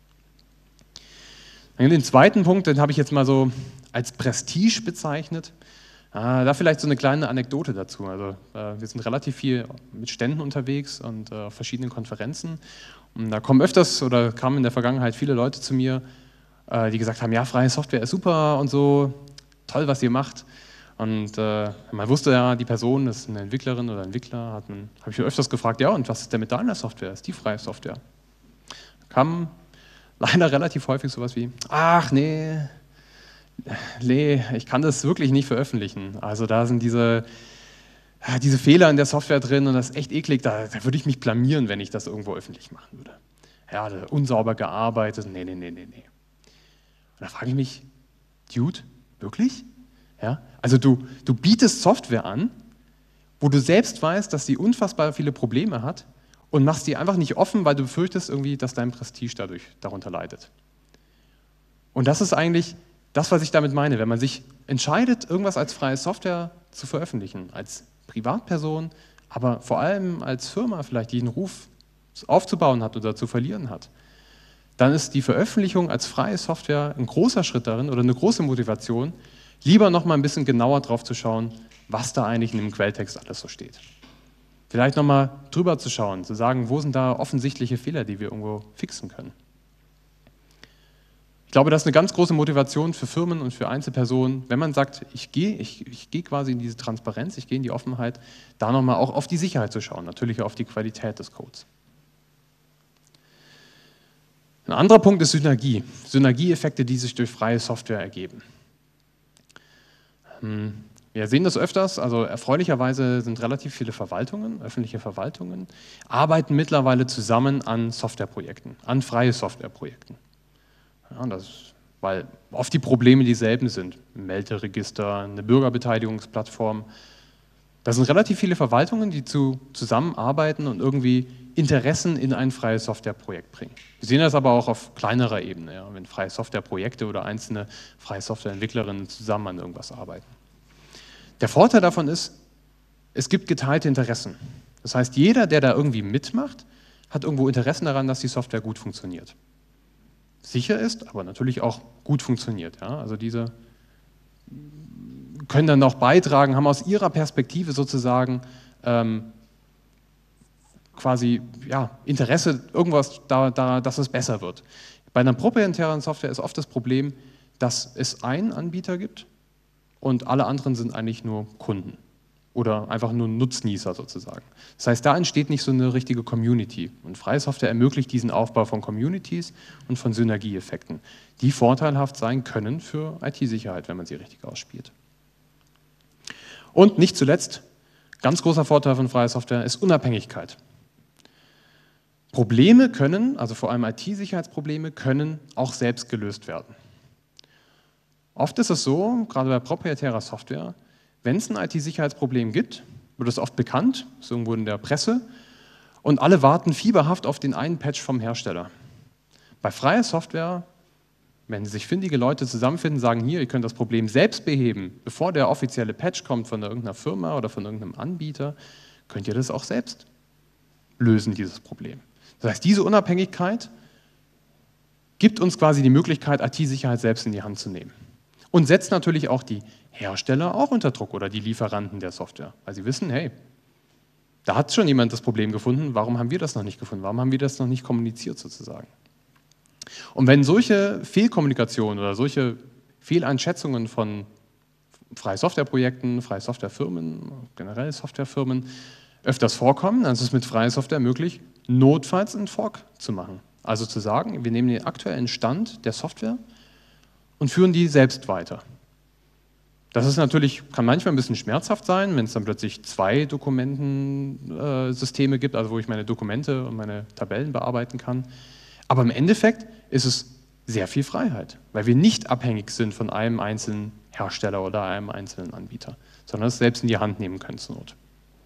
Den zweiten Punkt, den habe ich jetzt mal so als Prestige bezeichnet. Ah, da vielleicht so eine kleine Anekdote dazu. Also, äh, wir sind relativ viel mit Ständen unterwegs und äh, auf verschiedenen Konferenzen. Und da kommen öfters oder kamen in der Vergangenheit viele Leute zu mir, äh, die gesagt haben, ja, freie Software ist super und so, toll, was ihr macht. Und äh, man wusste ja, die Person ist eine Entwicklerin oder Entwickler, hat man, habe ich öfters gefragt, ja, und was ist denn mit deiner Software? Ist die freie Software? Kam leider relativ häufig sowas wie, ach nee, nee, ich kann das wirklich nicht veröffentlichen. Also da sind diese, diese Fehler in der Software drin und das ist echt eklig, da, da würde ich mich blamieren, wenn ich das irgendwo öffentlich machen würde. Ja, unsauber gearbeitet, nee, nee, nee, nee, nee. Und da frage ich mich, Dude, wirklich? Ja? Also du, du bietest Software an, wo du selbst weißt, dass sie unfassbar viele Probleme hat und machst die einfach nicht offen, weil du befürchtest irgendwie, dass dein Prestige dadurch darunter leidet. Und das ist eigentlich das, was ich damit meine, wenn man sich entscheidet, irgendwas als freie Software zu veröffentlichen, als Privatperson, aber vor allem als Firma vielleicht, die einen Ruf aufzubauen hat oder zu verlieren hat, dann ist die Veröffentlichung als freie Software ein großer Schritt darin oder eine große Motivation, lieber noch mal ein bisschen genauer drauf zu schauen, was da eigentlich in dem Quelltext alles so steht. Vielleicht noch mal drüber zu schauen, zu sagen, wo sind da offensichtliche Fehler, die wir irgendwo fixen können. Ich glaube, das ist eine ganz große Motivation für Firmen und für Einzelpersonen, wenn man sagt, ich gehe, ich, ich gehe quasi in diese Transparenz, ich gehe in die Offenheit, da noch mal auch auf die Sicherheit zu schauen, natürlich auf die Qualität des Codes. Ein anderer Punkt ist Synergie. Synergieeffekte, die sich durch freie Software ergeben. Wir Wir sehen das öfters, also erfreulicherweise sind relativ viele Verwaltungen, öffentliche Verwaltungen, arbeiten mittlerweile zusammen an Softwareprojekten, an freie Softwareprojekten. Ja, das, weil oft die Probleme dieselben sind. Ein Melderegister, eine Bürgerbeteiligungsplattform. Da sind relativ viele Verwaltungen, die zu, zusammenarbeiten und irgendwie Interessen in ein freies Softwareprojekt bringen. Wir sehen das aber auch auf kleinerer Ebene, ja, wenn freie Softwareprojekte oder einzelne freie Softwareentwicklerinnen zusammen an irgendwas arbeiten. Der Vorteil davon ist, es gibt geteilte Interessen. Das heißt, jeder, der da irgendwie mitmacht, hat irgendwo Interessen daran, dass die Software gut funktioniert. Sicher ist, aber natürlich auch gut funktioniert. Ja? Also diese können dann auch beitragen, haben aus ihrer Perspektive sozusagen ähm, quasi ja, Interesse, irgendwas da, da, dass es besser wird. Bei einer proprietären Software ist oft das Problem, dass es einen Anbieter gibt und alle anderen sind eigentlich nur Kunden oder einfach nur Nutznießer sozusagen. Das heißt, da entsteht nicht so eine richtige Community. Und freie Software ermöglicht diesen Aufbau von Communities und von Synergieeffekten, die vorteilhaft sein können für I T-Sicherheit, wenn man sie richtig ausspielt. Und nicht zuletzt, ganz großer Vorteil von freier Software ist Unabhängigkeit. Probleme können, also vor allem I T-Sicherheitsprobleme, können auch selbst gelöst werden. Oft ist es so, gerade bei proprietärer Software, wenn es ein I T-Sicherheitsproblem gibt, wird es oft bekannt, ist irgendwo in der Presse, und alle warten fieberhaft auf den einen Patch vom Hersteller. Bei freier Software, wenn sich findige Leute zusammenfinden, sagen, hier, ihr könnt das Problem selbst beheben, bevor der offizielle Patch kommt von irgendeiner Firma oder von irgendeinem Anbieter, könnt ihr das auch selbst lösen, dieses Problem. Das heißt, diese Unabhängigkeit gibt uns quasi die Möglichkeit, I T-Sicherheit selbst in die Hand zu nehmen. Und setzt natürlich auch die Hersteller auch unter Druck oder die Lieferanten der Software, weil sie wissen, hey, da hat schon jemand das Problem gefunden, warum haben wir das noch nicht gefunden, warum haben wir das noch nicht kommuniziert sozusagen. Und wenn solche Fehlkommunikationen oder solche Fehleinschätzungen von freie Softwareprojekten, freie Softwarefirmen, generell Softwarefirmen öfters vorkommen, dann ist es mit freier Software möglich, notfalls einen Fork zu machen. Also zu sagen, wir nehmen den aktuellen Stand der Software und führen die selbst weiter. Das ist natürlich, kann manchmal ein bisschen schmerzhaft sein, wenn es dann plötzlich zwei Dokumentensysteme gibt, also wo ich meine Dokumente und meine Tabellen bearbeiten kann. Aber im Endeffekt ist es sehr viel Freiheit, weil wir nicht abhängig sind von einem einzelnen Hersteller oder einem einzelnen Anbieter, sondern es selbst in die Hand nehmen können zur Not.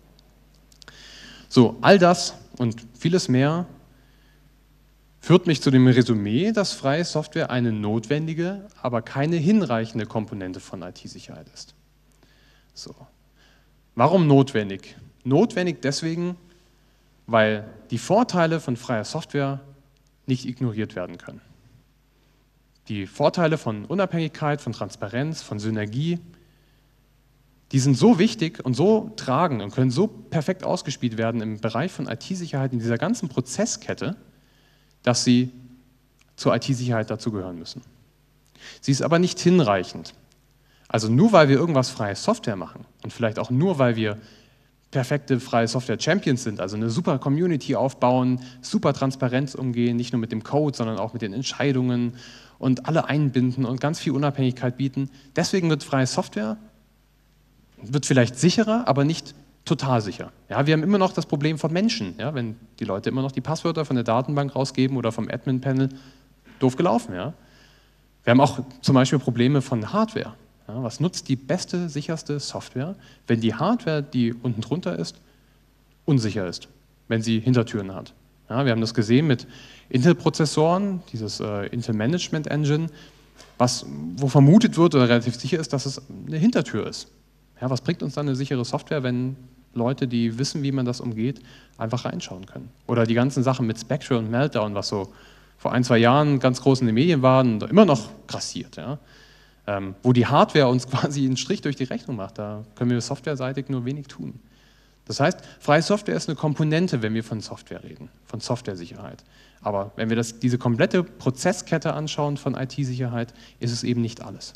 So, all das und vieles mehr führt mich zu dem Resümee, dass freie Software eine notwendige, aber keine hinreichende Komponente von I T-Sicherheit ist. So. Warum notwendig? Notwendig deswegen, weil die Vorteile von freier Software nicht ignoriert werden können. Die Vorteile von Unabhängigkeit, von Transparenz, von Synergie, die sind so wichtig und so tragend und können so perfekt ausgespielt werden im Bereich von I T-Sicherheit in dieser ganzen Prozesskette, dass sie zur I T-Sicherheit dazugehören müssen. Sie ist aber nicht hinreichend. Also nur weil wir irgendwas freie Software machen und vielleicht auch nur weil wir perfekte freie Software-Champions sind, also eine super Community aufbauen, super Transparenz umgehen, nicht nur mit dem Code, sondern auch mit den Entscheidungen und alle einbinden und ganz viel Unabhängigkeit bieten. Deswegen wird freie Software, wird vielleicht sicherer, aber nicht total sicher. Ja, wir haben immer noch das Problem von Menschen. Ja, wenn die Leute immer noch die Passwörter von der Datenbank rausgeben oder vom Admin-Panel, doof gelaufen. Ja. Wir haben auch zum Beispiel Probleme von Hardware. Ja, was nutzt die beste, sicherste Software, wenn die Hardware, die unten drunter ist, unsicher ist, wenn sie Hintertüren hat? Ja, wir haben das gesehen mit Intel-Prozessoren, dieses äh, Intel Management Engine, was, wo vermutet wird oder relativ sicher ist, dass es eine Hintertür ist. Ja, was bringt uns dann eine sichere Software, wenn Leute, die wissen, wie man das umgeht, einfach reinschauen können? Oder die ganzen Sachen mit Spectre und Meltdown, was so vor ein, zwei Jahren ganz groß in den Medien war und immer noch grassiert. Ja? Ähm, wo die Hardware uns quasi einen Strich durch die Rechnung macht, da können wir softwareseitig nur wenig tun. Das heißt, freie Software ist eine Komponente, wenn wir von Software reden, von Softwaresicherheit. Aber wenn wir das, diese komplette Prozesskette anschauen von I T-Sicherheit, ist es eben nicht alles.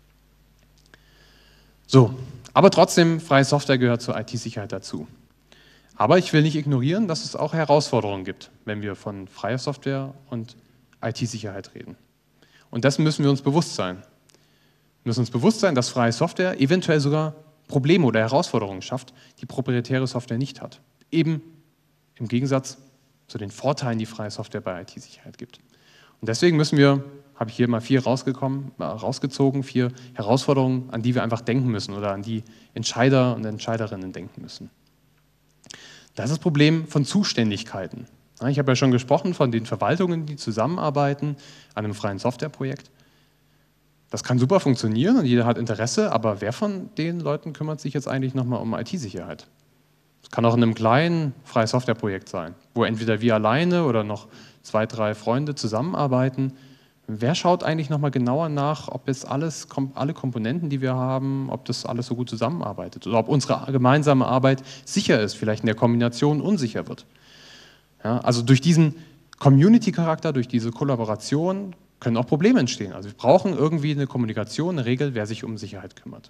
So, aber trotzdem, freie Software gehört zur I T-Sicherheit dazu. Aber ich will nicht ignorieren, dass es auch Herausforderungen gibt, wenn wir von freier Software und I T-Sicherheit reden. Und dessen müssen wir uns bewusst sein. Wir müssen uns bewusst sein, dass freie Software eventuell sogar Probleme oder Herausforderungen schafft, die proprietäre Software nicht hat. Eben im Gegensatz zu den Vorteilen, die freie Software bei I T-Sicherheit gibt. Und deswegen müssen wir, habe ich hier mal vier rausgekommen, äh, rausgezogen, vier Herausforderungen, an die wir einfach denken müssen oder an die Entscheider und Entscheiderinnen denken müssen. Das ist das Problem von Zuständigkeiten. Ich habe ja schon gesprochen von den Verwaltungen, die zusammenarbeiten an einem freien Softwareprojekt. Das kann super funktionieren und jeder hat Interesse, aber wer von den Leuten kümmert sich jetzt eigentlich nochmal um I T-Sicherheit? Das kann auch in einem kleinen freien Softwareprojekt sein, wo entweder wir alleine oder noch zwei, drei Freunde zusammenarbeiten. Wer schaut eigentlich nochmal genauer nach, ob jetzt alles, alle Komponenten, die wir haben, ob das alles so gut zusammenarbeitet oder ob unsere gemeinsame Arbeit sicher ist, vielleicht in der Kombination unsicher wird. Ja, also durch diesen Community-Charakter, durch diese Kollaboration können auch Probleme entstehen. Also wir brauchen irgendwie eine Kommunikation, eine Regel, wer sich um Sicherheit kümmert.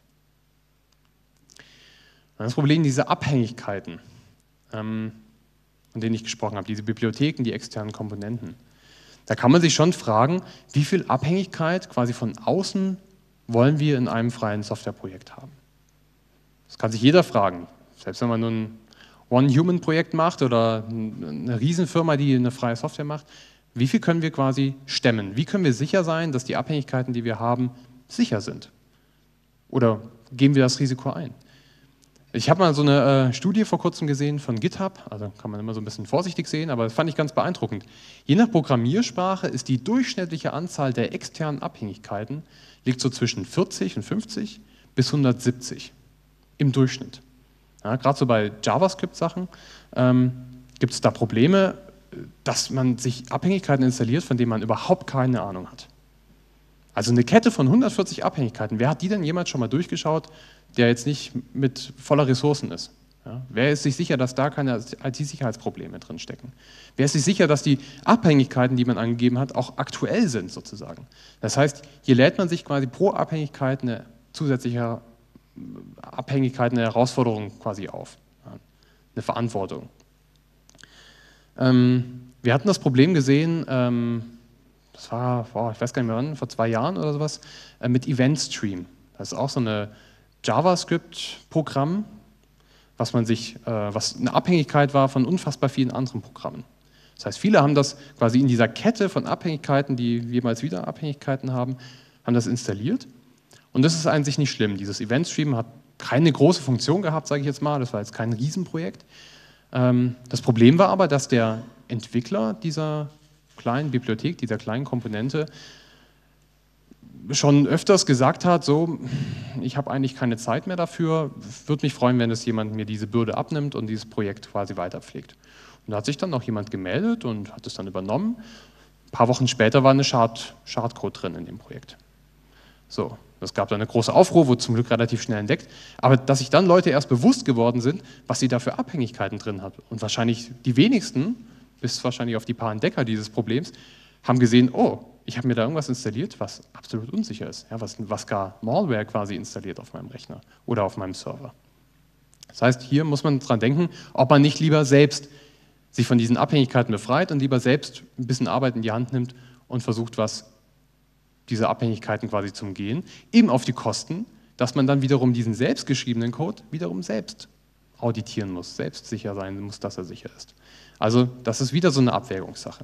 Das Problem, diese Abhängigkeiten, ähm, von denen ich gesprochen habe, diese Bibliotheken, die externen Komponenten. Da kann man sich schon fragen, wie viel Abhängigkeit quasi von außen wollen wir in einem freien Softwareprojekt haben? Das kann sich jeder fragen. Selbst wenn man nur ein One-Human-Projekt macht oder eine Riesenfirma, die eine freie Software macht, wie viel können wir quasi stemmen? Wie können wir sicher sein, dass die Abhängigkeiten, die wir haben, sicher sind? Oder gehen wir das Risiko ein? Ich habe mal so eine äh, Studie vor kurzem gesehen von GitHub, also kann man immer so ein bisschen vorsichtig sehen, aber das fand ich ganz beeindruckend. Je nach Programmiersprache ist die durchschnittliche Anzahl der externen Abhängigkeiten liegt so zwischen vierzig und fünfzig bis hundertsiebzig im Durchschnitt. Ja, gerade so bei JavaScript-Sachen ähm, gibt es da Probleme, dass man sich Abhängigkeiten installiert, von denen man überhaupt keine Ahnung hat. Also eine Kette von hundertvierzig Abhängigkeiten, wer hat die denn jemals schon mal durchgeschaut, der jetzt nicht mit voller Ressourcen ist? Ja, wer ist sich sicher, dass da keine I T-Sicherheitsprobleme drin stecken? Wer ist sich sicher, dass die Abhängigkeiten, die man angegeben hat, auch aktuell sind sozusagen? Das heißt, hier lädt man sich quasi pro Abhängigkeit eine zusätzliche Abhängigkeit, eine Herausforderung quasi auf, ja, eine Verantwortung. Ähm, wir hatten das Problem gesehen, ähm, das war, boah, ich weiß gar nicht mehr wann, vor zwei Jahren oder sowas, äh, mit EventStream. Das ist auch so eine JavaScript-Programm, was man sich, äh, was eine Abhängigkeit war von unfassbar vielen anderen Programmen. Das heißt, viele haben das quasi in dieser Kette von Abhängigkeiten, die jemals wieder Abhängigkeiten haben, haben das installiert. Und das ist an sich nicht schlimm. Dieses EventStream hat keine große Funktion gehabt, sage ich jetzt mal. Das war jetzt kein Riesenprojekt. Ähm, das Problem war aber, dass der Entwickler dieser kleinen Bibliothek, dieser kleinen Komponente, schon öfters gesagt hat, so, ich habe eigentlich keine Zeit mehr dafür, würde mich freuen, wenn es jemand mir diese Bürde abnimmt und dieses Projekt quasi weiterpflegt. Und da hat sich dann noch jemand gemeldet und hat es dann übernommen. Ein paar Wochen später war eine Schad, Schadcode drin in dem Projekt. So, es gab dann eine große Aufruhr, wurde zum Glück relativ schnell entdeckt, aber dass sich dann Leute erst bewusst geworden sind, was sie da für Abhängigkeiten drin hat. Und wahrscheinlich die wenigsten, bis wahrscheinlich auf die paar Entdecker dieses Problems, haben gesehen, oh, ich habe mir da irgendwas installiert, was absolut unsicher ist, ja, was, was gar Malware quasi installiert auf meinem Rechner oder auf meinem Server. Das heißt, hier muss man dran denken, ob man nicht lieber selbst sich von diesen Abhängigkeiten befreit und lieber selbst ein bisschen Arbeit in die Hand nimmt und versucht, was diese Abhängigkeiten quasi zu umgehen, eben auf die Kosten, dass man dann wiederum diesen selbstgeschriebenen Code wiederum selbst auditieren muss, selbst sicher sein muss, dass er sicher ist. Also das ist wieder so eine Abwägungssache.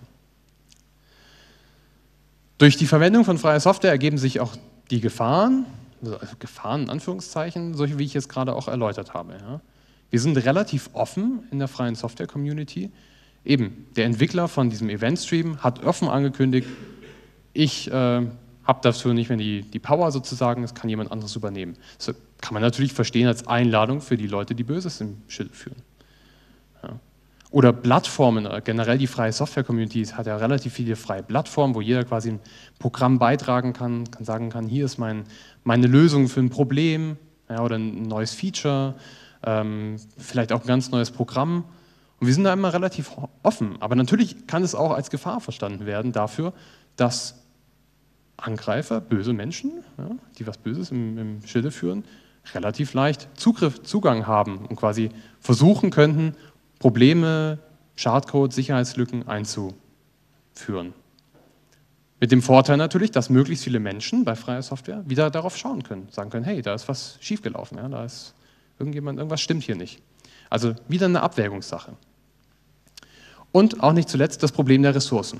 Durch die Verwendung von freier Software ergeben sich auch die Gefahren, also Gefahren in Anführungszeichen, solche wie ich es gerade auch erläutert habe. Ja. Wir sind relativ offen in der freien Software-Community. Eben, der Entwickler von diesem EventStream hat offen angekündigt, ich äh, habe dafür nicht mehr die, die Power sozusagen, das kann jemand anderes übernehmen. Das kann man natürlich verstehen als Einladung für die Leute, die Böses im Schild führen. Ja. Oder Plattformen, generell die freie Software-Community hat ja relativ viele freie Plattformen, wo jeder quasi ein Programm beitragen kann, kann sagen kann, hier ist mein, meine Lösung für ein Problem, ja, oder ein neues Feature, ähm, vielleicht auch ein ganz neues Programm. Und wir sind da immer relativ offen. Aber natürlich kann es auch als Gefahr verstanden werden dafür, dass Angreifer, böse Menschen, ja, die was Böses im, im Schilde führen, relativ leicht Zugriff, Zugang haben und quasi versuchen könnten, Probleme, Schadcode, Sicherheitslücken einzuführen. Mit dem Vorteil natürlich, dass möglichst viele Menschen bei freier Software wieder darauf schauen können, sagen können, hey, da ist was schiefgelaufen, ja, da ist Irgendjemand, irgendwas stimmt hier nicht. Also wieder eine Abwägungssache. Und auch nicht zuletzt das Problem der Ressourcen.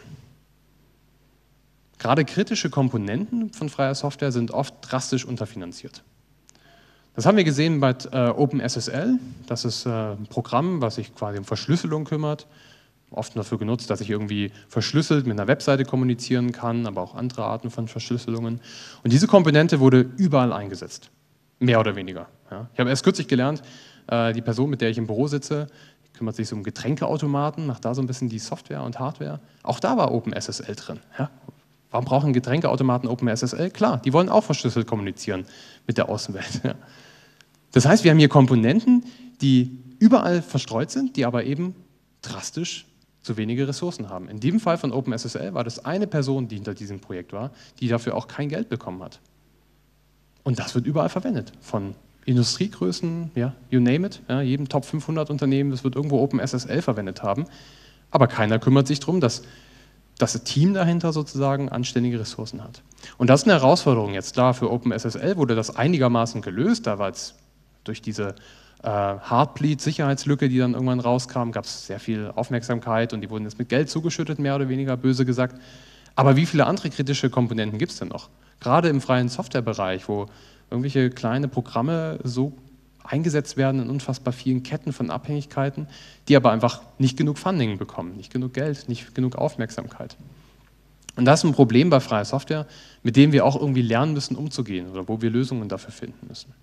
Gerade kritische Komponenten von freier Software sind oft drastisch unterfinanziert. Das haben wir gesehen bei äh, OpenSSL. Das ist äh, ein Programm, was sich quasi um Verschlüsselung kümmert. Oft dafür genutzt, dass ich irgendwie verschlüsselt mit einer Webseite kommunizieren kann, aber auch andere Arten von Verschlüsselungen. Und diese Komponente wurde überall eingesetzt, mehr oder weniger. Ja. Ich habe erst kürzlich gelernt, äh, die Person, mit der ich im Büro sitze, kümmert sich so um Getränkeautomaten, macht da so ein bisschen die Software und Hardware. Auch da war OpenSSL drin. Ja. Warum brauchen Getränkeautomaten OpenSSL? Klar, die wollen auch verschlüsselt kommunizieren mit der Außenwelt. Ja. Das heißt, wir haben hier Komponenten, die überall verstreut sind, die aber eben drastisch zu wenige Ressourcen haben. In dem Fall von OpenSSL war das eine Person, die hinter diesem Projekt war, die dafür auch kein Geld bekommen hat. Und das wird überall verwendet, von Industriegrößen, ja, you name it, ja, jedem Top fünfhundert Unternehmen, das wird irgendwo OpenSSL verwendet haben, aber keiner kümmert sich darum, dass das Team dahinter sozusagen anständige Ressourcen hat. Und das ist eine Herausforderung jetzt. Klar, für OpenSSL wurde das einigermaßen gelöst, da war jetzt durch diese äh, Heartbleed-Sicherheitslücke, die dann irgendwann rauskam, gab es sehr viel Aufmerksamkeit und die wurden jetzt mit Geld zugeschüttet, mehr oder weniger, böse gesagt. Aber wie viele andere kritische Komponenten gibt es denn noch? Gerade im freien Softwarebereich, wo irgendwelche kleine Programme so eingesetzt werden in unfassbar vielen Ketten von Abhängigkeiten, die aber einfach nicht genug Funding bekommen, nicht genug Geld, nicht genug Aufmerksamkeit. Und das ist ein Problem bei freier Software, mit dem wir auch irgendwie lernen müssen, umzugehen oder wo wir Lösungen dafür finden müssen.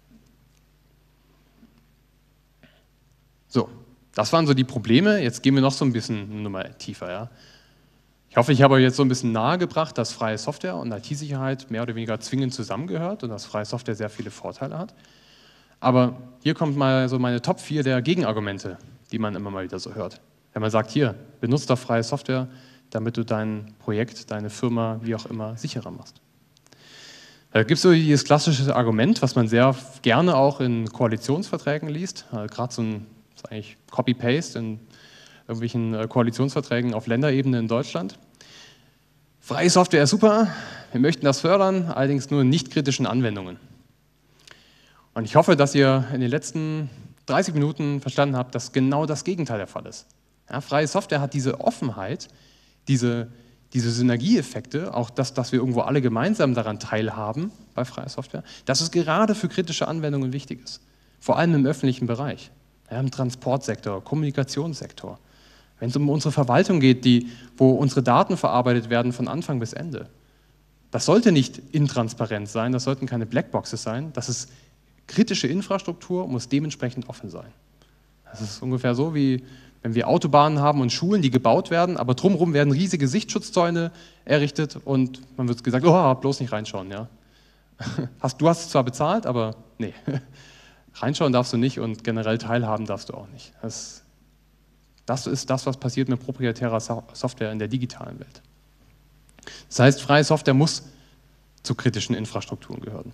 So, das waren so die Probleme. Jetzt gehen wir noch so ein bisschen eine Nummer tiefer. Ja. Ich hoffe, ich habe euch jetzt so ein bisschen nahegebracht, dass freie Software und I T-Sicherheit mehr oder weniger zwingend zusammengehört und dass freie Software sehr viele Vorteile hat. Aber hier kommt mal so meine Top vier der Gegenargumente, die man immer mal wieder so hört. Wenn man sagt, hier, benutzt doch freie Software, damit du dein Projekt, deine Firma, wie auch immer, sicherer machst. Da gibt es so dieses klassische Argument, was man sehr gerne auch in Koalitionsverträgen liest, gerade so ein, das ist eigentlich Copy-Paste in irgendwelchen Koalitionsverträgen auf Länderebene in Deutschland. Freie Software ist super, wir möchten das fördern, allerdings nur in nicht kritischen Anwendungen. Und ich hoffe, dass ihr in den letzten dreißig Minuten verstanden habt, dass genau das Gegenteil der Fall ist. Ja, freie Software hat diese Offenheit, diese, diese Synergieeffekte, auch das, dass wir irgendwo alle gemeinsam daran teilhaben bei freier Software, dass es gerade für kritische Anwendungen wichtig ist. Vor allem im öffentlichen Bereich, ja, im Transportsektor, Kommunikationssektor. Wenn es um unsere Verwaltung geht, die, wo unsere Daten verarbeitet werden von Anfang bis Ende. Das sollte nicht intransparent sein, das sollten keine Blackboxes sein, das ist kritische Infrastruktur, muss dementsprechend offen sein. Das ist ungefähr so, wie wenn wir Autobahnen haben und Schulen, die gebaut werden, aber drumherum werden riesige Sichtschutzzäune errichtet und man wird gesagt, oh, bloß nicht reinschauen. Ja. Hast, du hast es zwar bezahlt, aber nee, reinschauen darfst du nicht und generell teilhaben darfst du auch nicht. Das, das ist das, was passiert mit proprietärer Software in der digitalen Welt. Das heißt, freie Software muss zu kritischen Infrastrukturen gehören.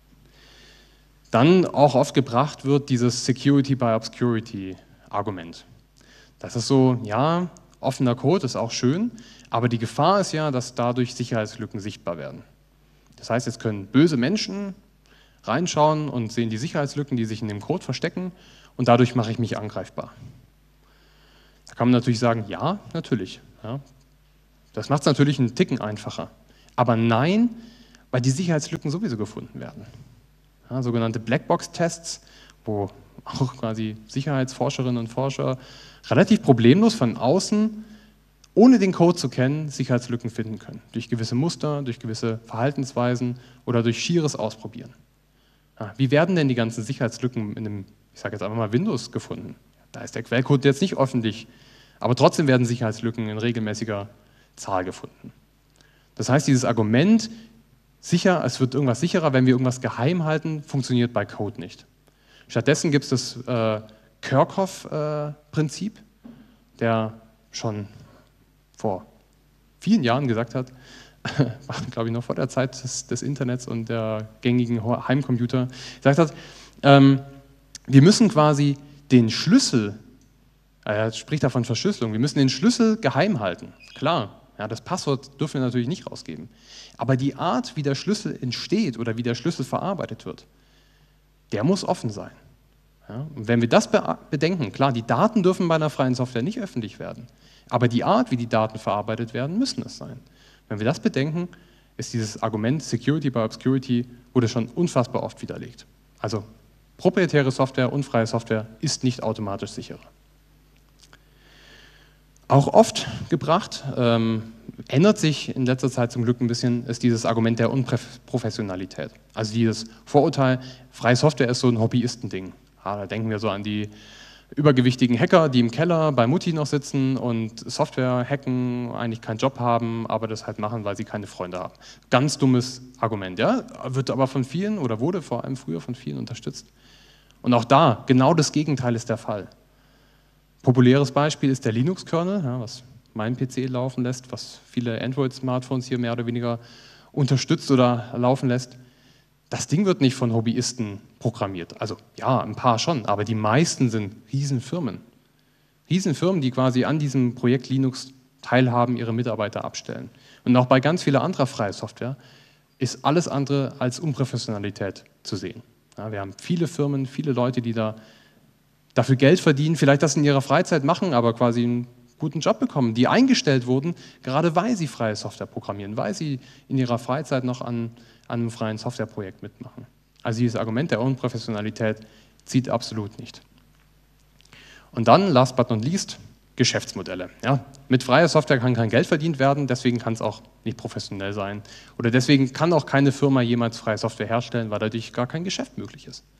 Dann auch oft gebracht wird dieses Security by Obscurity Argument. Das ist so, ja, offener Code ist auch schön, aber die Gefahr ist ja, dass dadurch Sicherheitslücken sichtbar werden. Das heißt, jetzt können böse Menschen reinschauen und sehen die Sicherheitslücken, die sich in dem Code verstecken und dadurch mache ich mich angreifbar. Da kann man natürlich sagen, ja, natürlich. Ja. Das macht es natürlich einen Ticken einfacher. Aber nein, weil die Sicherheitslücken sowieso gefunden werden. Ja, sogenannte Blackbox-Tests, wo auch quasi Sicherheitsforscherinnen und Forscher relativ problemlos von außen, ohne den Code zu kennen, Sicherheitslücken finden können. Durch gewisse Muster, durch gewisse Verhaltensweisen oder durch schieres Ausprobieren. Ja, wie werden denn die ganzen Sicherheitslücken in einem, ich sage jetzt einfach mal Windows gefunden? Da ist der Quellcode jetzt nicht öffentlich, aber trotzdem werden Sicherheitslücken in regelmäßiger Zahl gefunden. Das heißt, dieses Argument, sicher, es wird irgendwas sicherer, wenn wir irgendwas geheim halten, funktioniert bei Code nicht. Stattdessen gibt es das äh, Kerckhoff-Prinzip, äh, der schon vor vielen Jahren gesagt hat, war glaube ich noch vor der Zeit des, des Internets und der gängigen Heimcomputer, gesagt hat, ähm, wir müssen quasi den Schlüssel, er spricht da von Verschlüsselung, wir müssen den Schlüssel geheim halten, klar. Ja, das Passwort dürfen wir natürlich nicht rausgeben. Aber die Art, wie der Schlüssel entsteht oder wie der Schlüssel verarbeitet wird, der muss offen sein. Ja, und wenn wir das bedenken, klar, die Daten dürfen bei einer freien Software nicht öffentlich werden, aber die Art, wie die Daten verarbeitet werden, müssen es sein. Wenn wir das bedenken, ist dieses Argument Security by Obscurity wurde schon unfassbar oft widerlegt. Also proprietäre Software und freie Software ist nicht automatisch sicherer. Auch oft gebracht, ähm, ändert sich in letzter Zeit zum Glück ein bisschen, ist dieses Argument der Unprofessionalität. Also dieses Vorurteil, freie Software ist so ein Hobbyistending. Ja, da denken wir so an die übergewichtigen Hacker, die im Keller bei Mutti noch sitzen und Software hacken, eigentlich keinen Job haben, aber das halt machen, weil sie keine Freunde haben. Ganz dummes Argument, ja, wird aber von vielen oder wurde vor allem früher von vielen unterstützt. Und auch da, genau das Gegenteil ist der Fall. Populäres Beispiel ist der Linux-Kernel, ja, was mein P C laufen lässt, was viele Android-Smartphones hier mehr oder weniger unterstützt oder laufen lässt. Das Ding wird nicht von Hobbyisten programmiert. Also ja, ein paar schon, aber die meisten sind Riesenfirmen. Riesenfirmen, die quasi an diesem Projekt Linux teilhaben, ihre Mitarbeiter abstellen. Und auch bei ganz vieler anderer freier Software ist alles andere als Unprofessionalität zu sehen. Ja, wir haben viele Firmen, viele Leute, die da dafür Geld verdienen, vielleicht das in ihrer Freizeit machen, aber quasi einen guten Job bekommen, die eingestellt wurden, gerade weil sie freie Software programmieren, weil sie in ihrer Freizeit noch an, an einem freien Softwareprojekt mitmachen. Also dieses Argument der Unprofessionalität zieht absolut nicht. Und dann, last but not least, Geschäftsmodelle. Ja, mit freier Software kann kein Geld verdient werden, deswegen kann es auch nicht professionell sein. Oder deswegen kann auch keine Firma jemals freie Software herstellen, weil dadurch gar kein Geschäft möglich ist.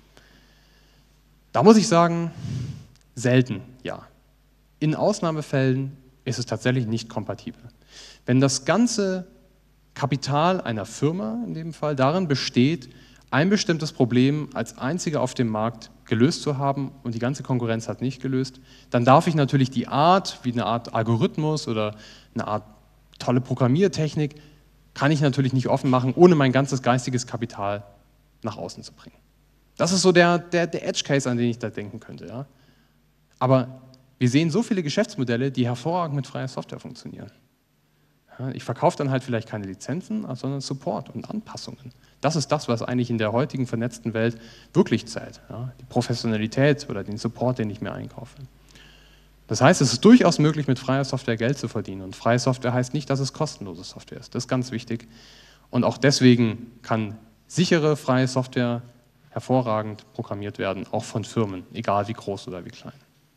Da muss ich sagen, selten, ja. In Ausnahmefällen ist es tatsächlich nicht kompatibel. Wenn das ganze Kapital einer Firma in dem Fall darin besteht, ein bestimmtes Problem als einziger auf dem Markt gelöst zu haben und die ganze Konkurrenz hat nicht gelöst, dann darf ich natürlich die Art, wie eine Art Algorithmus oder eine Art tolle Programmiertechnik, kann ich natürlich nicht offen machen, ohne mein ganzes geistiges Kapital nach außen zu bringen. Das ist so der, der, der Edge-Case, an den ich da denken könnte. Ja? Aber wir sehen so viele Geschäftsmodelle, die hervorragend mit freier Software funktionieren. Ja, ich verkaufe dann halt vielleicht keine Lizenzen, sondern Support und Anpassungen. Das ist das, was eigentlich in der heutigen vernetzten Welt wirklich zählt. Ja? Die Professionalität oder den Support, den ich mir einkaufe. Das heißt, es ist durchaus möglich, mit freier Software Geld zu verdienen. Und freie Software heißt nicht, dass es kostenlose Software ist. Das ist ganz wichtig. Und auch deswegen kann sichere freie Software hervorragend programmiert werden, auch von Firmen, egal wie groß oder wie klein.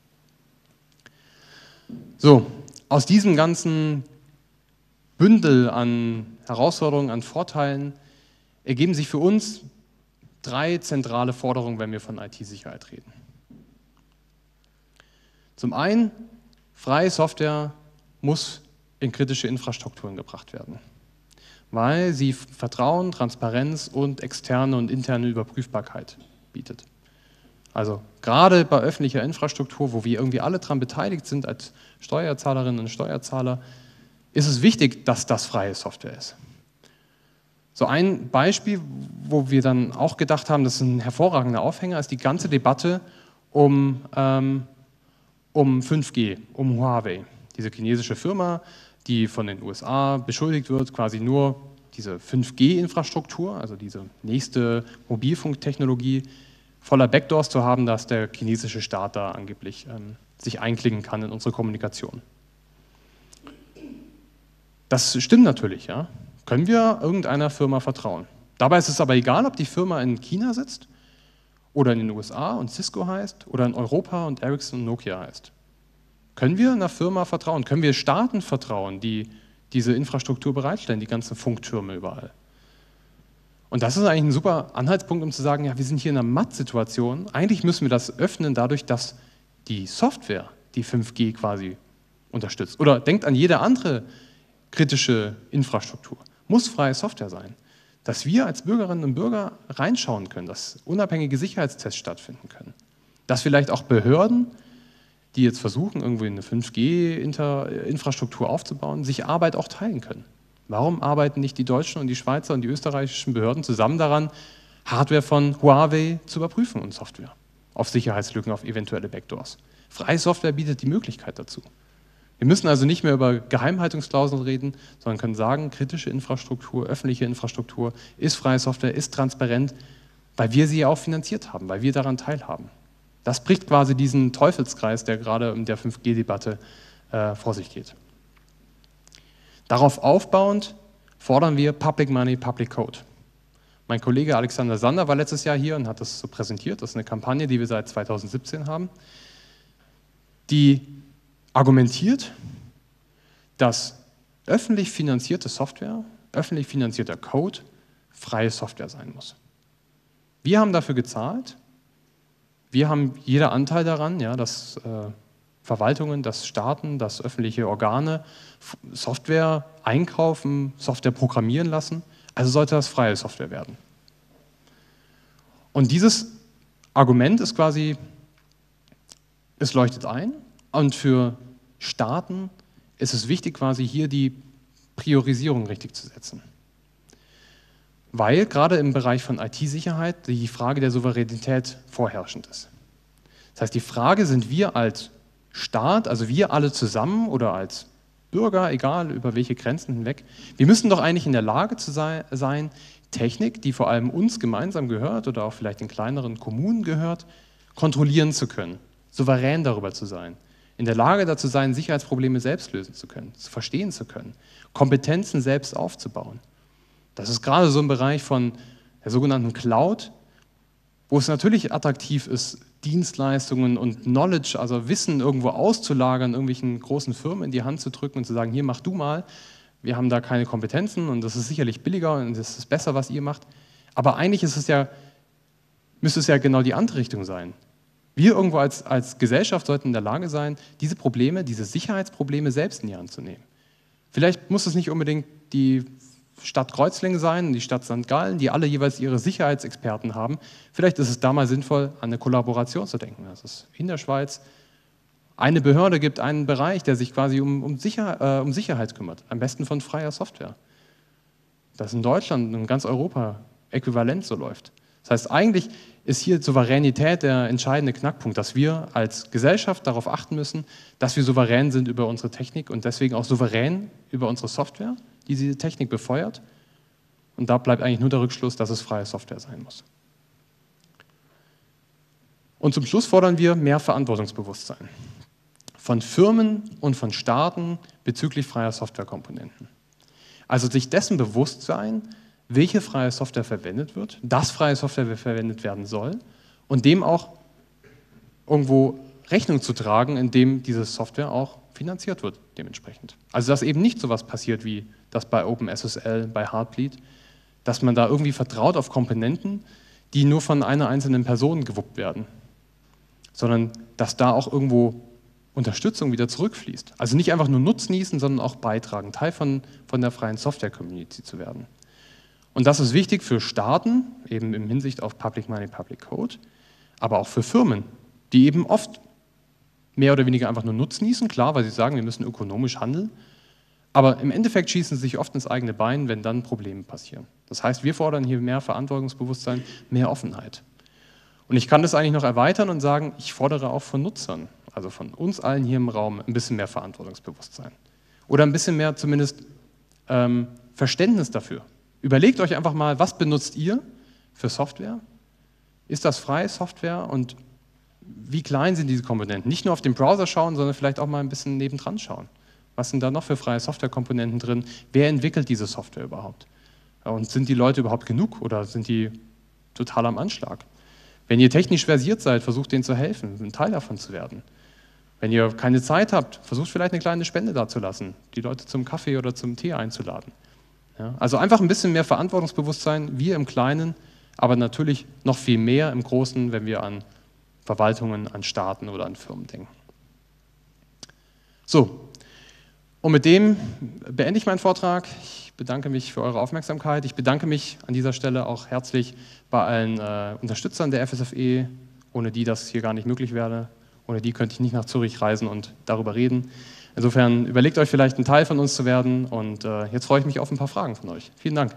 So, aus diesem ganzen Bündel an Herausforderungen, an Vorteilen ergeben sich für uns drei zentrale Forderungen, wenn wir von I T-Sicherheit reden. Zum einen, freie Software muss in kritische Infrastrukturen gebracht werden, weil sie Vertrauen, Transparenz und externe und interne Überprüfbarkeit bietet. Also gerade bei öffentlicher Infrastruktur, wo wir irgendwie alle daran beteiligt sind als Steuerzahlerinnen und Steuerzahler, ist es wichtig, dass das freie Software ist. So ein Beispiel, wo wir dann auch gedacht haben, das ist ein hervorragender Aufhänger, ist die ganze Debatte um, ähm, um fünf G, um Huawei, diese chinesische Firma, die von den U S A beschuldigt wird, quasi nur diese fünf G-Infrastruktur, also diese nächste Mobilfunktechnologie, voller Backdoors zu haben, dass der chinesische Staat da angeblich ähm, sich einklinken kann in unsere Kommunikation. Das stimmt natürlich, ja. Können wir irgendeiner Firma vertrauen? Dabei ist es aber egal, ob die Firma in China sitzt oder in den U S A und Cisco heißt oder in Europa und Ericsson und Nokia heißt. Können wir einer Firma vertrauen? Können wir Staaten vertrauen, die diese Infrastruktur bereitstellen, die ganzen Funktürme überall? Und das ist eigentlich ein super Anhaltspunkt, um zu sagen, ja, wir sind hier in einer Matt-Situation. Eigentlich müssen wir das öffnen dadurch, dass die Software die fünf G quasi unterstützt. Oder denkt an jede andere kritische Infrastruktur. Muss freie Software sein. Dass wir als Bürgerinnen und Bürger reinschauen können, dass unabhängige Sicherheitstests stattfinden können. Dass vielleicht auch Behörden, die jetzt versuchen, irgendwie eine fünf G-Infrastruktur aufzubauen, sich Arbeit auch teilen können. Warum arbeiten nicht die deutschen und die Schweizer und die österreichischen Behörden zusammen daran, Hardware von Huawei zu überprüfen und Software auf Sicherheitslücken, auf eventuelle Backdoors? Freie Software bietet die Möglichkeit dazu. Wir müssen also nicht mehr über Geheimhaltungsklauseln reden, sondern können sagen, kritische Infrastruktur, öffentliche Infrastruktur ist freie Software, ist transparent, weil wir sie ja auch finanziert haben, weil wir daran teilhaben. Das bricht quasi diesen Teufelskreis, der gerade in der fünf G Debatte äh, vor sich geht. Darauf aufbauend fordern wir Public Money, Public Code. Mein Kollege Alexander Sander war letztes Jahr hier und hat das so präsentiert. Das ist eine Kampagne, die wir seit zweitausendsiebzehn haben, die argumentiert, dass öffentlich finanzierte Software, öffentlich finanzierter Code freie Software sein muss. Wir haben dafür gezahlt, wir haben jeder Anteil daran, ja, dass äh, Verwaltungen, dass Staaten, dass öffentliche Organe Software einkaufen, Software programmieren lassen, also sollte das freie Software werden. Und dieses Argument ist quasi, es leuchtet ein und für Staaten ist es wichtig, quasi hier die Priorisierung richtig zu setzen. Weil gerade im Bereich von I T-Sicherheit die Frage der Souveränität vorherrschend ist. Das heißt, die Frage, sind wir als Staat, also wir alle zusammen oder als Bürger, egal über welche Grenzen hinweg, wir müssen doch eigentlich in der Lage zu sein, Technik, die vor allem uns gemeinsam gehört oder auch vielleicht in kleineren Kommunen gehört, kontrollieren zu können, souverän darüber zu sein, in der Lage dazu sein, Sicherheitsprobleme selbst lösen zu können, zu verstehen zu können, Kompetenzen selbst aufzubauen. Das ist gerade so ein Bereich von der sogenannten Cloud, wo es natürlich attraktiv ist, Dienstleistungen und Knowledge, also Wissen irgendwo auszulagern, irgendwelchen großen Firmen in die Hand zu drücken und zu sagen, hier mach du mal, wir haben da keine Kompetenzen und das ist sicherlich billiger und das ist besser, was ihr macht. Aber eigentlich ist es ja, müsste es ja genau die andere Richtung sein. Wir irgendwo als, als Gesellschaft sollten in der Lage sein, diese Probleme, diese Sicherheitsprobleme selbst in die Hand zu nehmen. Vielleicht muss es nicht unbedingt die Stadt Kreuzlingen sein, die Stadt Sankt Gallen, die alle jeweils ihre Sicherheitsexperten haben. Vielleicht ist es da mal sinnvoll, an eine Kollaboration zu denken. Dass es in der Schweiz eine Behörde gibt, einen Bereich, der sich quasi um, um, Sicher, äh, um Sicherheit kümmert, am besten von freier Software. Das in Deutschland und in ganz Europa äquivalent so läuft. Das heißt, eigentlich ist hier Souveränität der entscheidende Knackpunkt, dass wir als Gesellschaft darauf achten müssen, dass wir souverän sind über unsere Technik und deswegen auch souverän über unsere Software, die diese Technik befeuert. Und da bleibt eigentlich nur der Rückschluss, dass es freie Software sein muss. Und zum Schluss fordern wir mehr Verantwortungsbewusstsein von Firmen und von Staaten bezüglich freier Softwarekomponenten. Also sich dessen bewusst sein, welche freie Software verwendet wird, dass freie Software verwendet werden soll und dem auch irgendwo Rechnung zu tragen, indem diese Software auch finanziert wird dementsprechend. Also dass eben nicht so etwas passiert wie das bei OpenSSL, bei Heartbleed, dass man da irgendwie vertraut auf Komponenten, die nur von einer einzelnen Person gewuppt werden, sondern dass da auch irgendwo Unterstützung wieder zurückfließt. Also nicht einfach nur nutznießen, sondern auch beitragen, Teil von, von der freien Software-Community zu werden. Und das ist wichtig für Staaten, eben in Hinsicht auf Public Money, Public Code, aber auch für Firmen, die eben oft mehr oder weniger einfach nur nutznießen, klar, weil sie sagen, wir müssen ökonomisch handeln, aber im Endeffekt schießen sie sich oft ins eigene Bein, wenn dann Probleme passieren. Das heißt, wir fordern hier mehr Verantwortungsbewusstsein, mehr Offenheit. Und ich kann das eigentlich noch erweitern und sagen, ich fordere auch von Nutzern, also von uns allen hier im Raum, ein bisschen mehr Verantwortungsbewusstsein. Oder ein bisschen mehr zumindest ähm, Verständnis dafür. Überlegt euch einfach mal, was benutzt ihr für Software? Ist das freie Software und wie klein sind diese Komponenten? Nicht nur auf den Browser schauen, sondern vielleicht auch mal ein bisschen nebendran schauen. Was sind da noch für freie Softwarekomponenten drin? Wer entwickelt diese Software überhaupt? Und sind die Leute überhaupt genug oder sind die total am Anschlag? Wenn ihr technisch versiert seid, versucht denen zu helfen, ein Teil davon zu werden. Wenn ihr keine Zeit habt, versucht vielleicht eine kleine Spende dazulassen, die Leute zum Kaffee oder zum Tee einzuladen. Ja, also einfach ein bisschen mehr Verantwortungsbewusstsein, wir im Kleinen, aber natürlich noch viel mehr im Großen, wenn wir an Verwaltungen, an Staaten oder an Firmen denken. So, und mit dem beende ich meinen Vortrag. Ich bedanke mich für eure Aufmerksamkeit. Ich bedanke mich an dieser Stelle auch herzlich bei allen äh, Unterstützern der F S F E, ohne die das hier gar nicht möglich wäre. Ohne die könnte ich nicht nach Zürich reisen und darüber reden. Insofern überlegt euch vielleicht, ein Teil von uns zu werden und äh, jetzt freue ich mich auf ein paar Fragen von euch. Vielen Dank.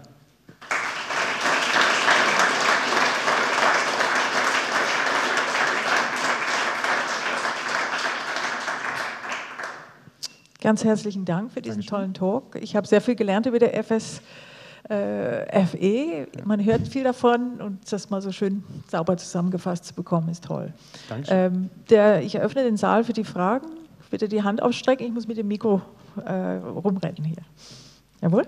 Ganz herzlichen Dank für diesen Dankeschön. Tollen Talk. Ich habe sehr viel gelernt über die F S äh, F E. Man hört viel davon und das mal so schön sauber zusammengefasst zu bekommen, ist toll. Dankeschön. Ähm, der, ich eröffne den Saal für die Fragen. Bitte die Hand ausstrecken, ich muss mit dem Mikro äh, rumrennen hier. Jawohl?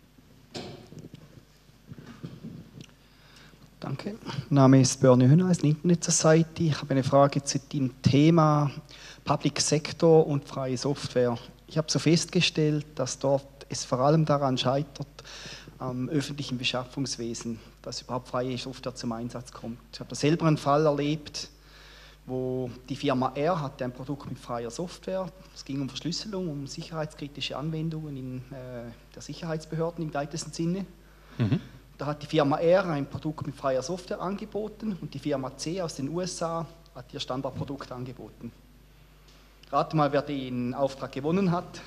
Danke. Mein Name ist Börne Hühneis, Internet Society. Ich habe eine Frage zu dem Thema Public Sector und freie Software. Ich habe so festgestellt, dass dort es vor allem daran scheitert, am öffentlichen Beschaffungswesen, dass überhaupt freie Software zum Einsatz kommt. Ich habe da selber einen Fall erlebt, wo die Firma R hatte ein Produkt mit freier Software. Es ging um Verschlüsselung, um sicherheitskritische Anwendungen in äh, der Sicherheitsbehörden im weitesten Sinne. Mhm. Da hat die Firma R ein Produkt mit freier Software angeboten und die Firma C aus den U S A hat ihr Standardprodukt angeboten. Rate mal, wer den Auftrag gewonnen hat.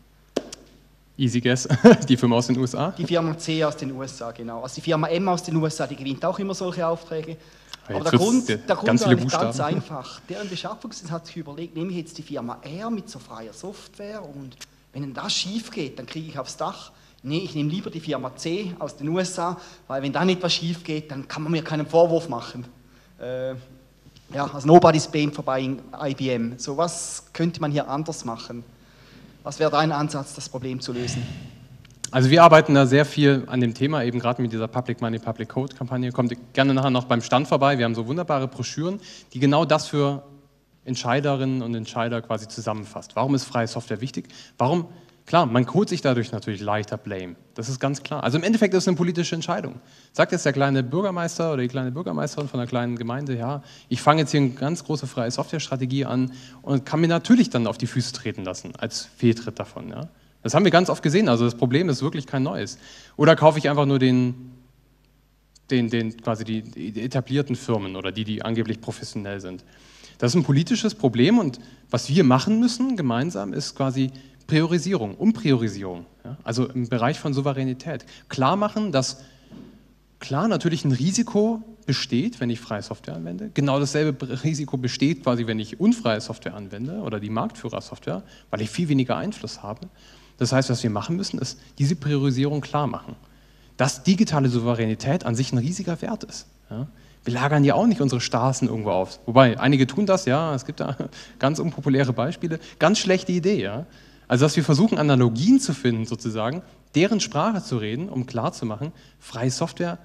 Easy guess, die Firma aus den U S A? Die Firma C aus den U S A, genau. Also die Firma M aus den U S A, die gewinnt auch immer solche Aufträge. Ja, aber der Grund, der Grund ganz war viele eigentlich ganz Buchstaben. einfach. Deren Beschaffungsdienst hat sich überlegt, nehme ich jetzt die Firma R mit so freier Software und wenn denn das schief geht, dann kriege ich aufs Dach. Nee, ich nehme lieber die Firma C aus den U S A, weil wenn dann etwas schief geht, dann kann man mir keinen Vorwurf machen. Äh, ja, also nobody's blamed for buying I B M. So, was könnte man hier anders machen? Was wäre dein Ansatz, das Problem zu lösen? Also wir arbeiten da sehr viel an dem Thema, eben gerade mit dieser Public Money, Public Code Kampagne. Kommt gerne nachher noch beim Stand vorbei. Wir haben so wunderbare Broschüren, die genau das für Entscheiderinnen und Entscheider quasi zusammenfasst. Warum ist freie Software wichtig? Warum? Klar, man holt sich dadurch natürlich leichter Blame. Das ist ganz klar. Also im Endeffekt ist es eine politische Entscheidung. Sagt jetzt der kleine Bürgermeister oder die kleine Bürgermeisterin von einer kleinen Gemeinde, ja, ich fange jetzt hier eine ganz große freie Software-Strategie an und kann mir natürlich dann auf die Füße treten lassen, als Fehltritt davon. Ja. Das haben wir ganz oft gesehen, also das Problem ist wirklich kein neues. Oder kaufe ich einfach nur den, den, den quasi die, die etablierten Firmen oder die, die angeblich professionell sind. Das ist ein politisches Problem und was wir machen müssen gemeinsam ist quasi Priorisierung, Umpriorisierung, ja, also im Bereich von Souveränität. Klar machen, dass klar natürlich ein Risiko besteht, wenn ich freie Software anwende. Genau dasselbe Risiko besteht quasi, wenn ich unfreie Software anwende oder die Marktführersoftware, weil ich viel weniger Einfluss habe. Das heißt, was wir machen müssen, ist diese Priorisierung klar machen. Dass digitale Souveränität an sich ein riesiger Wert ist. Ja. Wir lagern ja auch nicht unsere Straßen irgendwo auf. Wobei, einige tun das, ja, es gibt da ganz unpopuläre Beispiele. Ganz schlechte Idee, ja. Also, dass wir versuchen, Analogien zu finden, sozusagen, deren Sprache zu reden, um klarzumachen, freie Software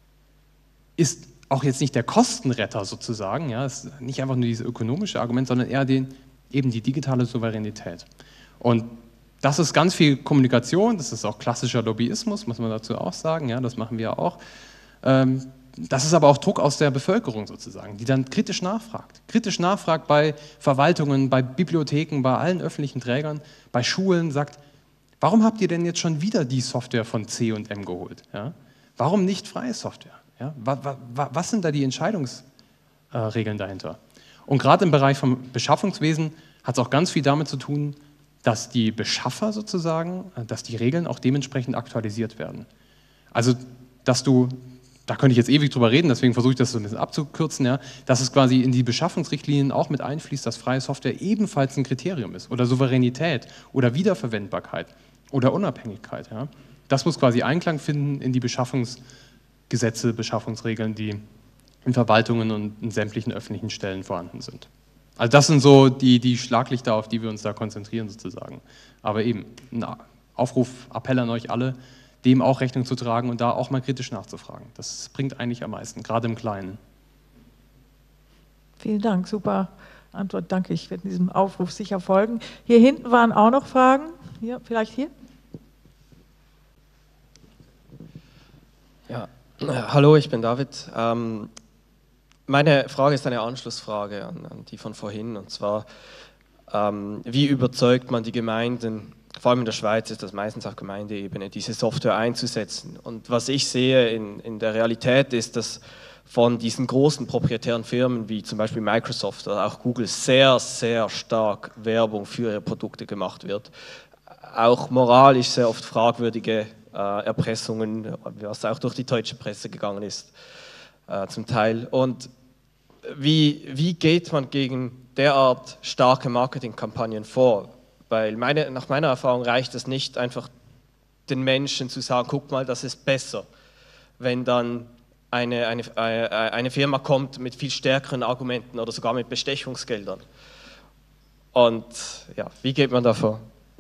ist auch jetzt nicht der Kostenretter sozusagen, ja, ist nicht einfach nur dieses ökonomische Argument, sondern eher den, eben die digitale Souveränität. Und das ist ganz viel Kommunikation, das ist auch klassischer Lobbyismus, muss man dazu auch sagen, ja, das machen wir auch. Ähm, Das ist aber auch Druck aus der Bevölkerung sozusagen, die dann kritisch nachfragt. Kritisch nachfragt bei Verwaltungen, bei Bibliotheken, bei allen öffentlichen Trägern, bei Schulen, sagt, warum habt ihr denn jetzt schon wieder die Software von C und M geholt? Ja? Warum nicht freie Software? Ja? Was, was, was sind da die Entscheidungsregeln dahinter? Und gerade im Bereich vom Beschaffungswesen hat es auch ganz viel damit zu tun, dass die Beschaffer sozusagen, dass die Regeln auch dementsprechend aktualisiert werden. Also, dass du da könnte ich jetzt ewig drüber reden, deswegen versuche ich das so ein bisschen abzukürzen, ja, dass es quasi in die Beschaffungsrichtlinien auch mit einfließt, dass freie Software ebenfalls ein Kriterium ist oder Souveränität oder Wiederverwendbarkeit oder Unabhängigkeit. Ja. Das muss quasi Einklang finden in die Beschaffungsgesetze, Beschaffungsregeln, die in Verwaltungen und in sämtlichen öffentlichen Stellen vorhanden sind. Also das sind so die, die Schlaglichter, auf die wir uns da konzentrieren sozusagen. Aber eben, ein Aufruf, Appell an euch alle, dem auch Rechnung zu tragen und da auch mal kritisch nachzufragen. Das bringt eigentlich am meisten, gerade im Kleinen. Vielen Dank, super Antwort, danke. Ich werde diesem Aufruf sicher folgen. Hier hinten waren auch noch Fragen. Hier, vielleicht hier? Ja, äh, hallo, ich bin David. Ähm, meine Frage ist eine Anschlussfrage an, an die von vorhin, und zwar, ähm, wie überzeugt man die Gemeinden, vor allem in der Schweiz ist das meistens auf Gemeindeebene, diese Software einzusetzen. Und was ich sehe in, in der Realität ist, dass von diesen großen proprietären Firmen wie zum Beispiel Microsoft oder auch Google sehr, sehr stark Werbung für ihre Produkte gemacht wird. Auch moralisch sehr oft fragwürdige äh, Erpressungen, was auch durch die deutsche Presse gegangen ist, äh, zum Teil. Und wie, wie geht man gegen derart starke Marketingkampagnen vor? Weil meine, nach meiner Erfahrung reicht es nicht, einfach den Menschen zu sagen, guck mal, das ist besser, wenn dann eine, eine, eine Firma kommt mit viel stärkeren Argumenten oder sogar mit Bestechungsgeldern. Und ja, wie geht man da vor?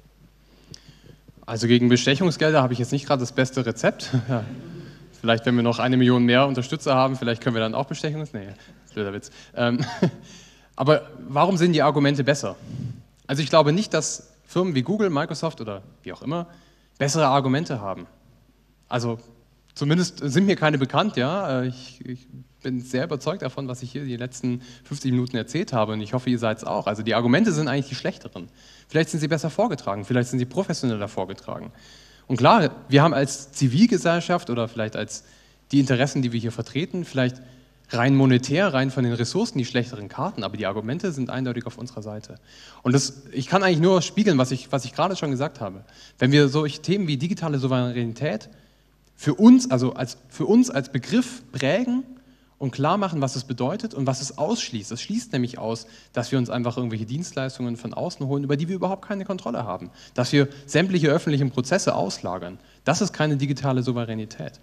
Also gegen Bestechungsgelder habe ich jetzt nicht gerade das beste Rezept. Ja. Vielleicht, wenn wir noch eine Million mehr Unterstützer haben, vielleicht können wir dann auch Bestechungs... Nee, blöder Witz. Ähm, aber warum sind die Argumente besser? Also ich glaube nicht, dass Firmen wie Google, Microsoft oder wie auch immer bessere Argumente haben. Also zumindest sind mir keine bekannt, ja. Ich, ich bin sehr überzeugt davon, was ich hier die letzten fünfzig Minuten erzählt habe und ich hoffe, ihr seid es auch. Also die Argumente sind eigentlich die schlechteren. Vielleicht sind sie besser vorgetragen, vielleicht sind sie professioneller vorgetragen. Und klar, wir haben als Zivilgesellschaft oder vielleicht als die Interessen, die wir hier vertreten, vielleicht rein monetär, rein von den Ressourcen die schlechteren Karten, aber die Argumente sind eindeutig auf unserer Seite. Und das, ich kann eigentlich nur spiegeln, was ich, was ich gerade schon gesagt habe. Wenn wir solche Themen wie digitale Souveränität für uns, also als, für uns als Begriff prägen und klar machen, was es bedeutet und was es ausschließt. Es schließt nämlich aus, dass wir uns einfach irgendwelche Dienstleistungen von außen holen, über die wir überhaupt keine Kontrolle haben. Dass wir sämtliche öffentlichen Prozesse auslagern. Das ist keine digitale Souveränität.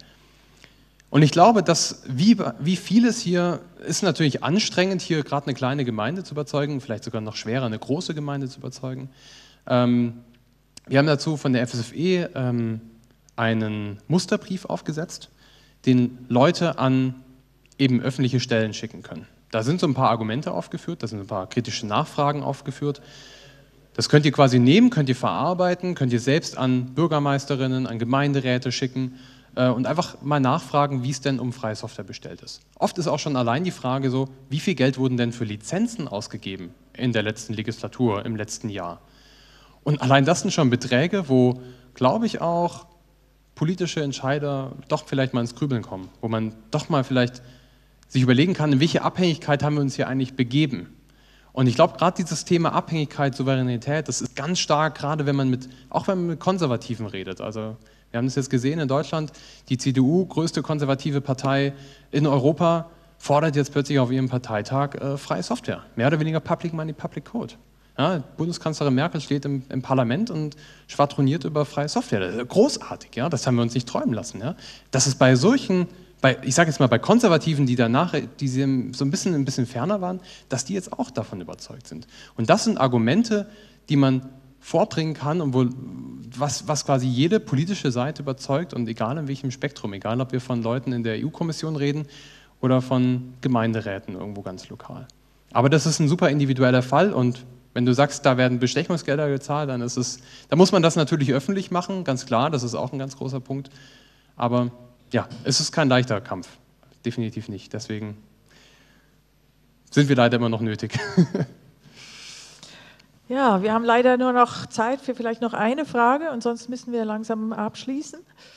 Und ich glaube, dass wie, wie vieles hier ist natürlich anstrengend, hier gerade eine kleine Gemeinde zu überzeugen, vielleicht sogar noch schwerer, eine große Gemeinde zu überzeugen. Ähm, wir haben dazu von der F S F E ähm, einen Musterbrief aufgesetzt, den Leute an eben öffentliche Stellen schicken können. Da sind so ein paar Argumente aufgeführt, da sind ein paar kritische Nachfragen aufgeführt. Das könnt ihr quasi nehmen, könnt ihr verarbeiten, könnt ihr selbst an Bürgermeisterinnen, an Gemeinderäte schicken äh, und einfach mal nachfragen, wie es denn um freie Software bestellt ist. Oft ist auch schon allein die Frage so, wie viel Geld wurden denn für Lizenzen ausgegeben in der letzten Legislatur, im letzten Jahr? Und allein das sind schon Beträge, wo, glaube ich, auch politische Entscheider doch vielleicht mal ins Grübeln kommen, wo man doch mal vielleicht sich überlegen kann, in welche Abhängigkeit haben wir uns hier eigentlich begeben. Und ich glaube, gerade dieses Thema Abhängigkeit, Souveränität, das ist ganz stark, gerade wenn man mit, auch wenn man mit Konservativen redet. Also wir haben das jetzt gesehen in Deutschland, die C D U, größte konservative Partei in Europa, fordert jetzt plötzlich auf ihrem Parteitag äh, freie Software. Mehr oder weniger Public Money, Public Code. Ja, Bundeskanzlerin Merkel steht im, im Parlament und schwadroniert über freie Software. Das ist großartig, ja? Das haben wir uns nicht träumen lassen. Ja? Das ist bei solchen Bei, ich sage jetzt mal bei Konservativen, die danach, die so ein bisschen, ein bisschen ferner waren, dass die jetzt auch davon überzeugt sind. Und das sind Argumente, die man vorbringen kann und wo, was, was quasi jede politische Seite überzeugt und egal in welchem Spektrum, egal ob wir von Leuten in der E U-Kommission reden oder von Gemeinderäten irgendwo ganz lokal. Aber das ist ein super individueller Fall und wenn du sagst, da werden Bestechungsgelder gezahlt, dann ist es, da muss man das natürlich öffentlich machen, ganz klar, das ist auch ein ganz großer Punkt, aber ja, es ist kein leichter Kampf, definitiv nicht. Deswegen sind wir leider immer noch nötig. Ja, wir haben leider nur noch Zeit für vielleicht noch eine Frage und sonst müssen wir langsam abschließen.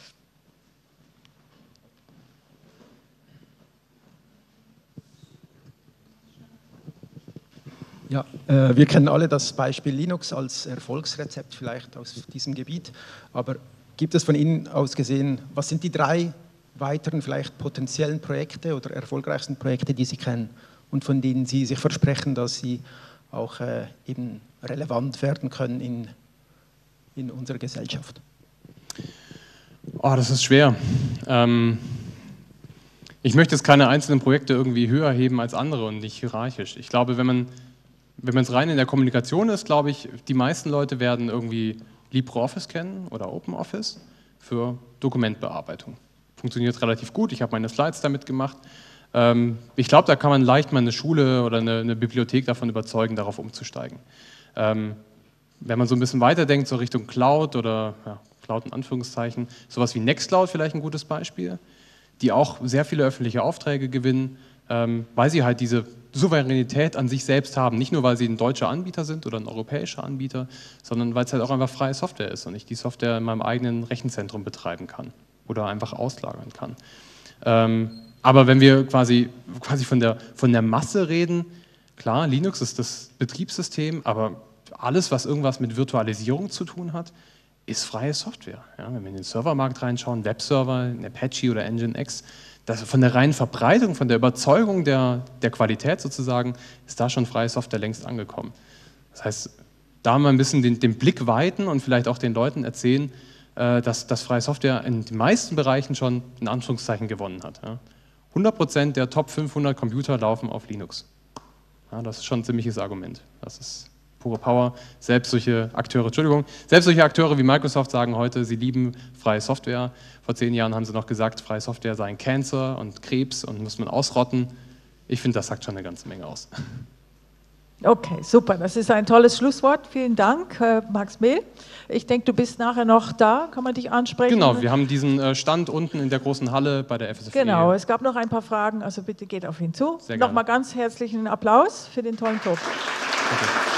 Ja, äh, wir kennen alle das Beispiel Linux als Erfolgsrezept vielleicht aus diesem Gebiet, aber gibt es von Ihnen aus gesehen, was sind die drei weiteren vielleicht potenziellen Projekte oder erfolgreichsten Projekte, die Sie kennen und von denen Sie sich versprechen, dass sie auch äh, eben relevant werden können in, in unserer Gesellschaft? Oh, das ist schwer. Ähm, ich möchte jetzt keine einzelnen Projekte irgendwie höher heben als andere und nicht hierarchisch. Ich glaube, wenn man wenn man es rein in der Kommunikation ist, glaube ich, die meisten Leute werden irgendwie LibreOffice kennen oder OpenOffice für Dokumentbearbeitung. Funktioniert relativ gut, ich habe meine Slides damit gemacht. Ähm, ich glaube, da kann man leicht mal eine Schule oder eine, eine Bibliothek davon überzeugen, darauf umzusteigen. Ähm, wenn man so ein bisschen weiterdenkt, so Richtung Cloud oder ja, Cloud in Anführungszeichen, sowas wie Nextcloud vielleicht ein gutes Beispiel, die auch sehr viele öffentliche Aufträge gewinnen, ähm, weil sie halt diese Souveränität an sich selbst haben. Nicht nur, weil sie ein deutscher Anbieter sind oder ein europäischer Anbieter, sondern weil es halt auch einfach freie Software ist und ich die Software in meinem eigenen Rechenzentrum betreiben kann oder einfach auslagern kann. Ähm, aber wenn wir quasi, quasi von, der, von der Masse reden, klar, Linux ist das Betriebssystem, aber alles, was irgendwas mit Virtualisierung zu tun hat, ist freie Software. Ja, wenn wir in den Servermarkt reinschauen, Webserver, in Apache oder Nginx, das von der reinen Verbreitung, von der Überzeugung der, der Qualität sozusagen, ist da schon freie Software längst angekommen. Das heißt, da mal ein bisschen den, den Blick weiten und vielleicht auch den Leuten erzählen, äh, dass, dass freie Software in den meisten Bereichen schon in Anführungszeichen gewonnen hat. Ja. hundert Prozent der Top fünfhundert Computer laufen auf Linux. Ja, das ist schon ein ziemliches Argument. Das ist pure Power. Selbst solche Akteure, Entschuldigung, selbst solche Akteure wie Microsoft sagen heute, sie lieben freie Software. Vor zehn Jahren haben sie noch gesagt, freie Software sei ein Cancer und Krebs und muss man ausrotten. Ich finde, das sagt schon eine ganze Menge aus. Okay, super. Das ist ein tolles Schlusswort. Vielen Dank, Max Mehl. Ich denke, du bist nachher noch da. Kann man dich ansprechen? Genau, wir haben diesen Stand unten in der großen Halle bei der F S F E. Genau, es gab noch ein paar Fragen, also bitte geht auf ihn zu. Sehr gerne. Nochmal ganz herzlichen Applaus für den tollen Talk. Okay.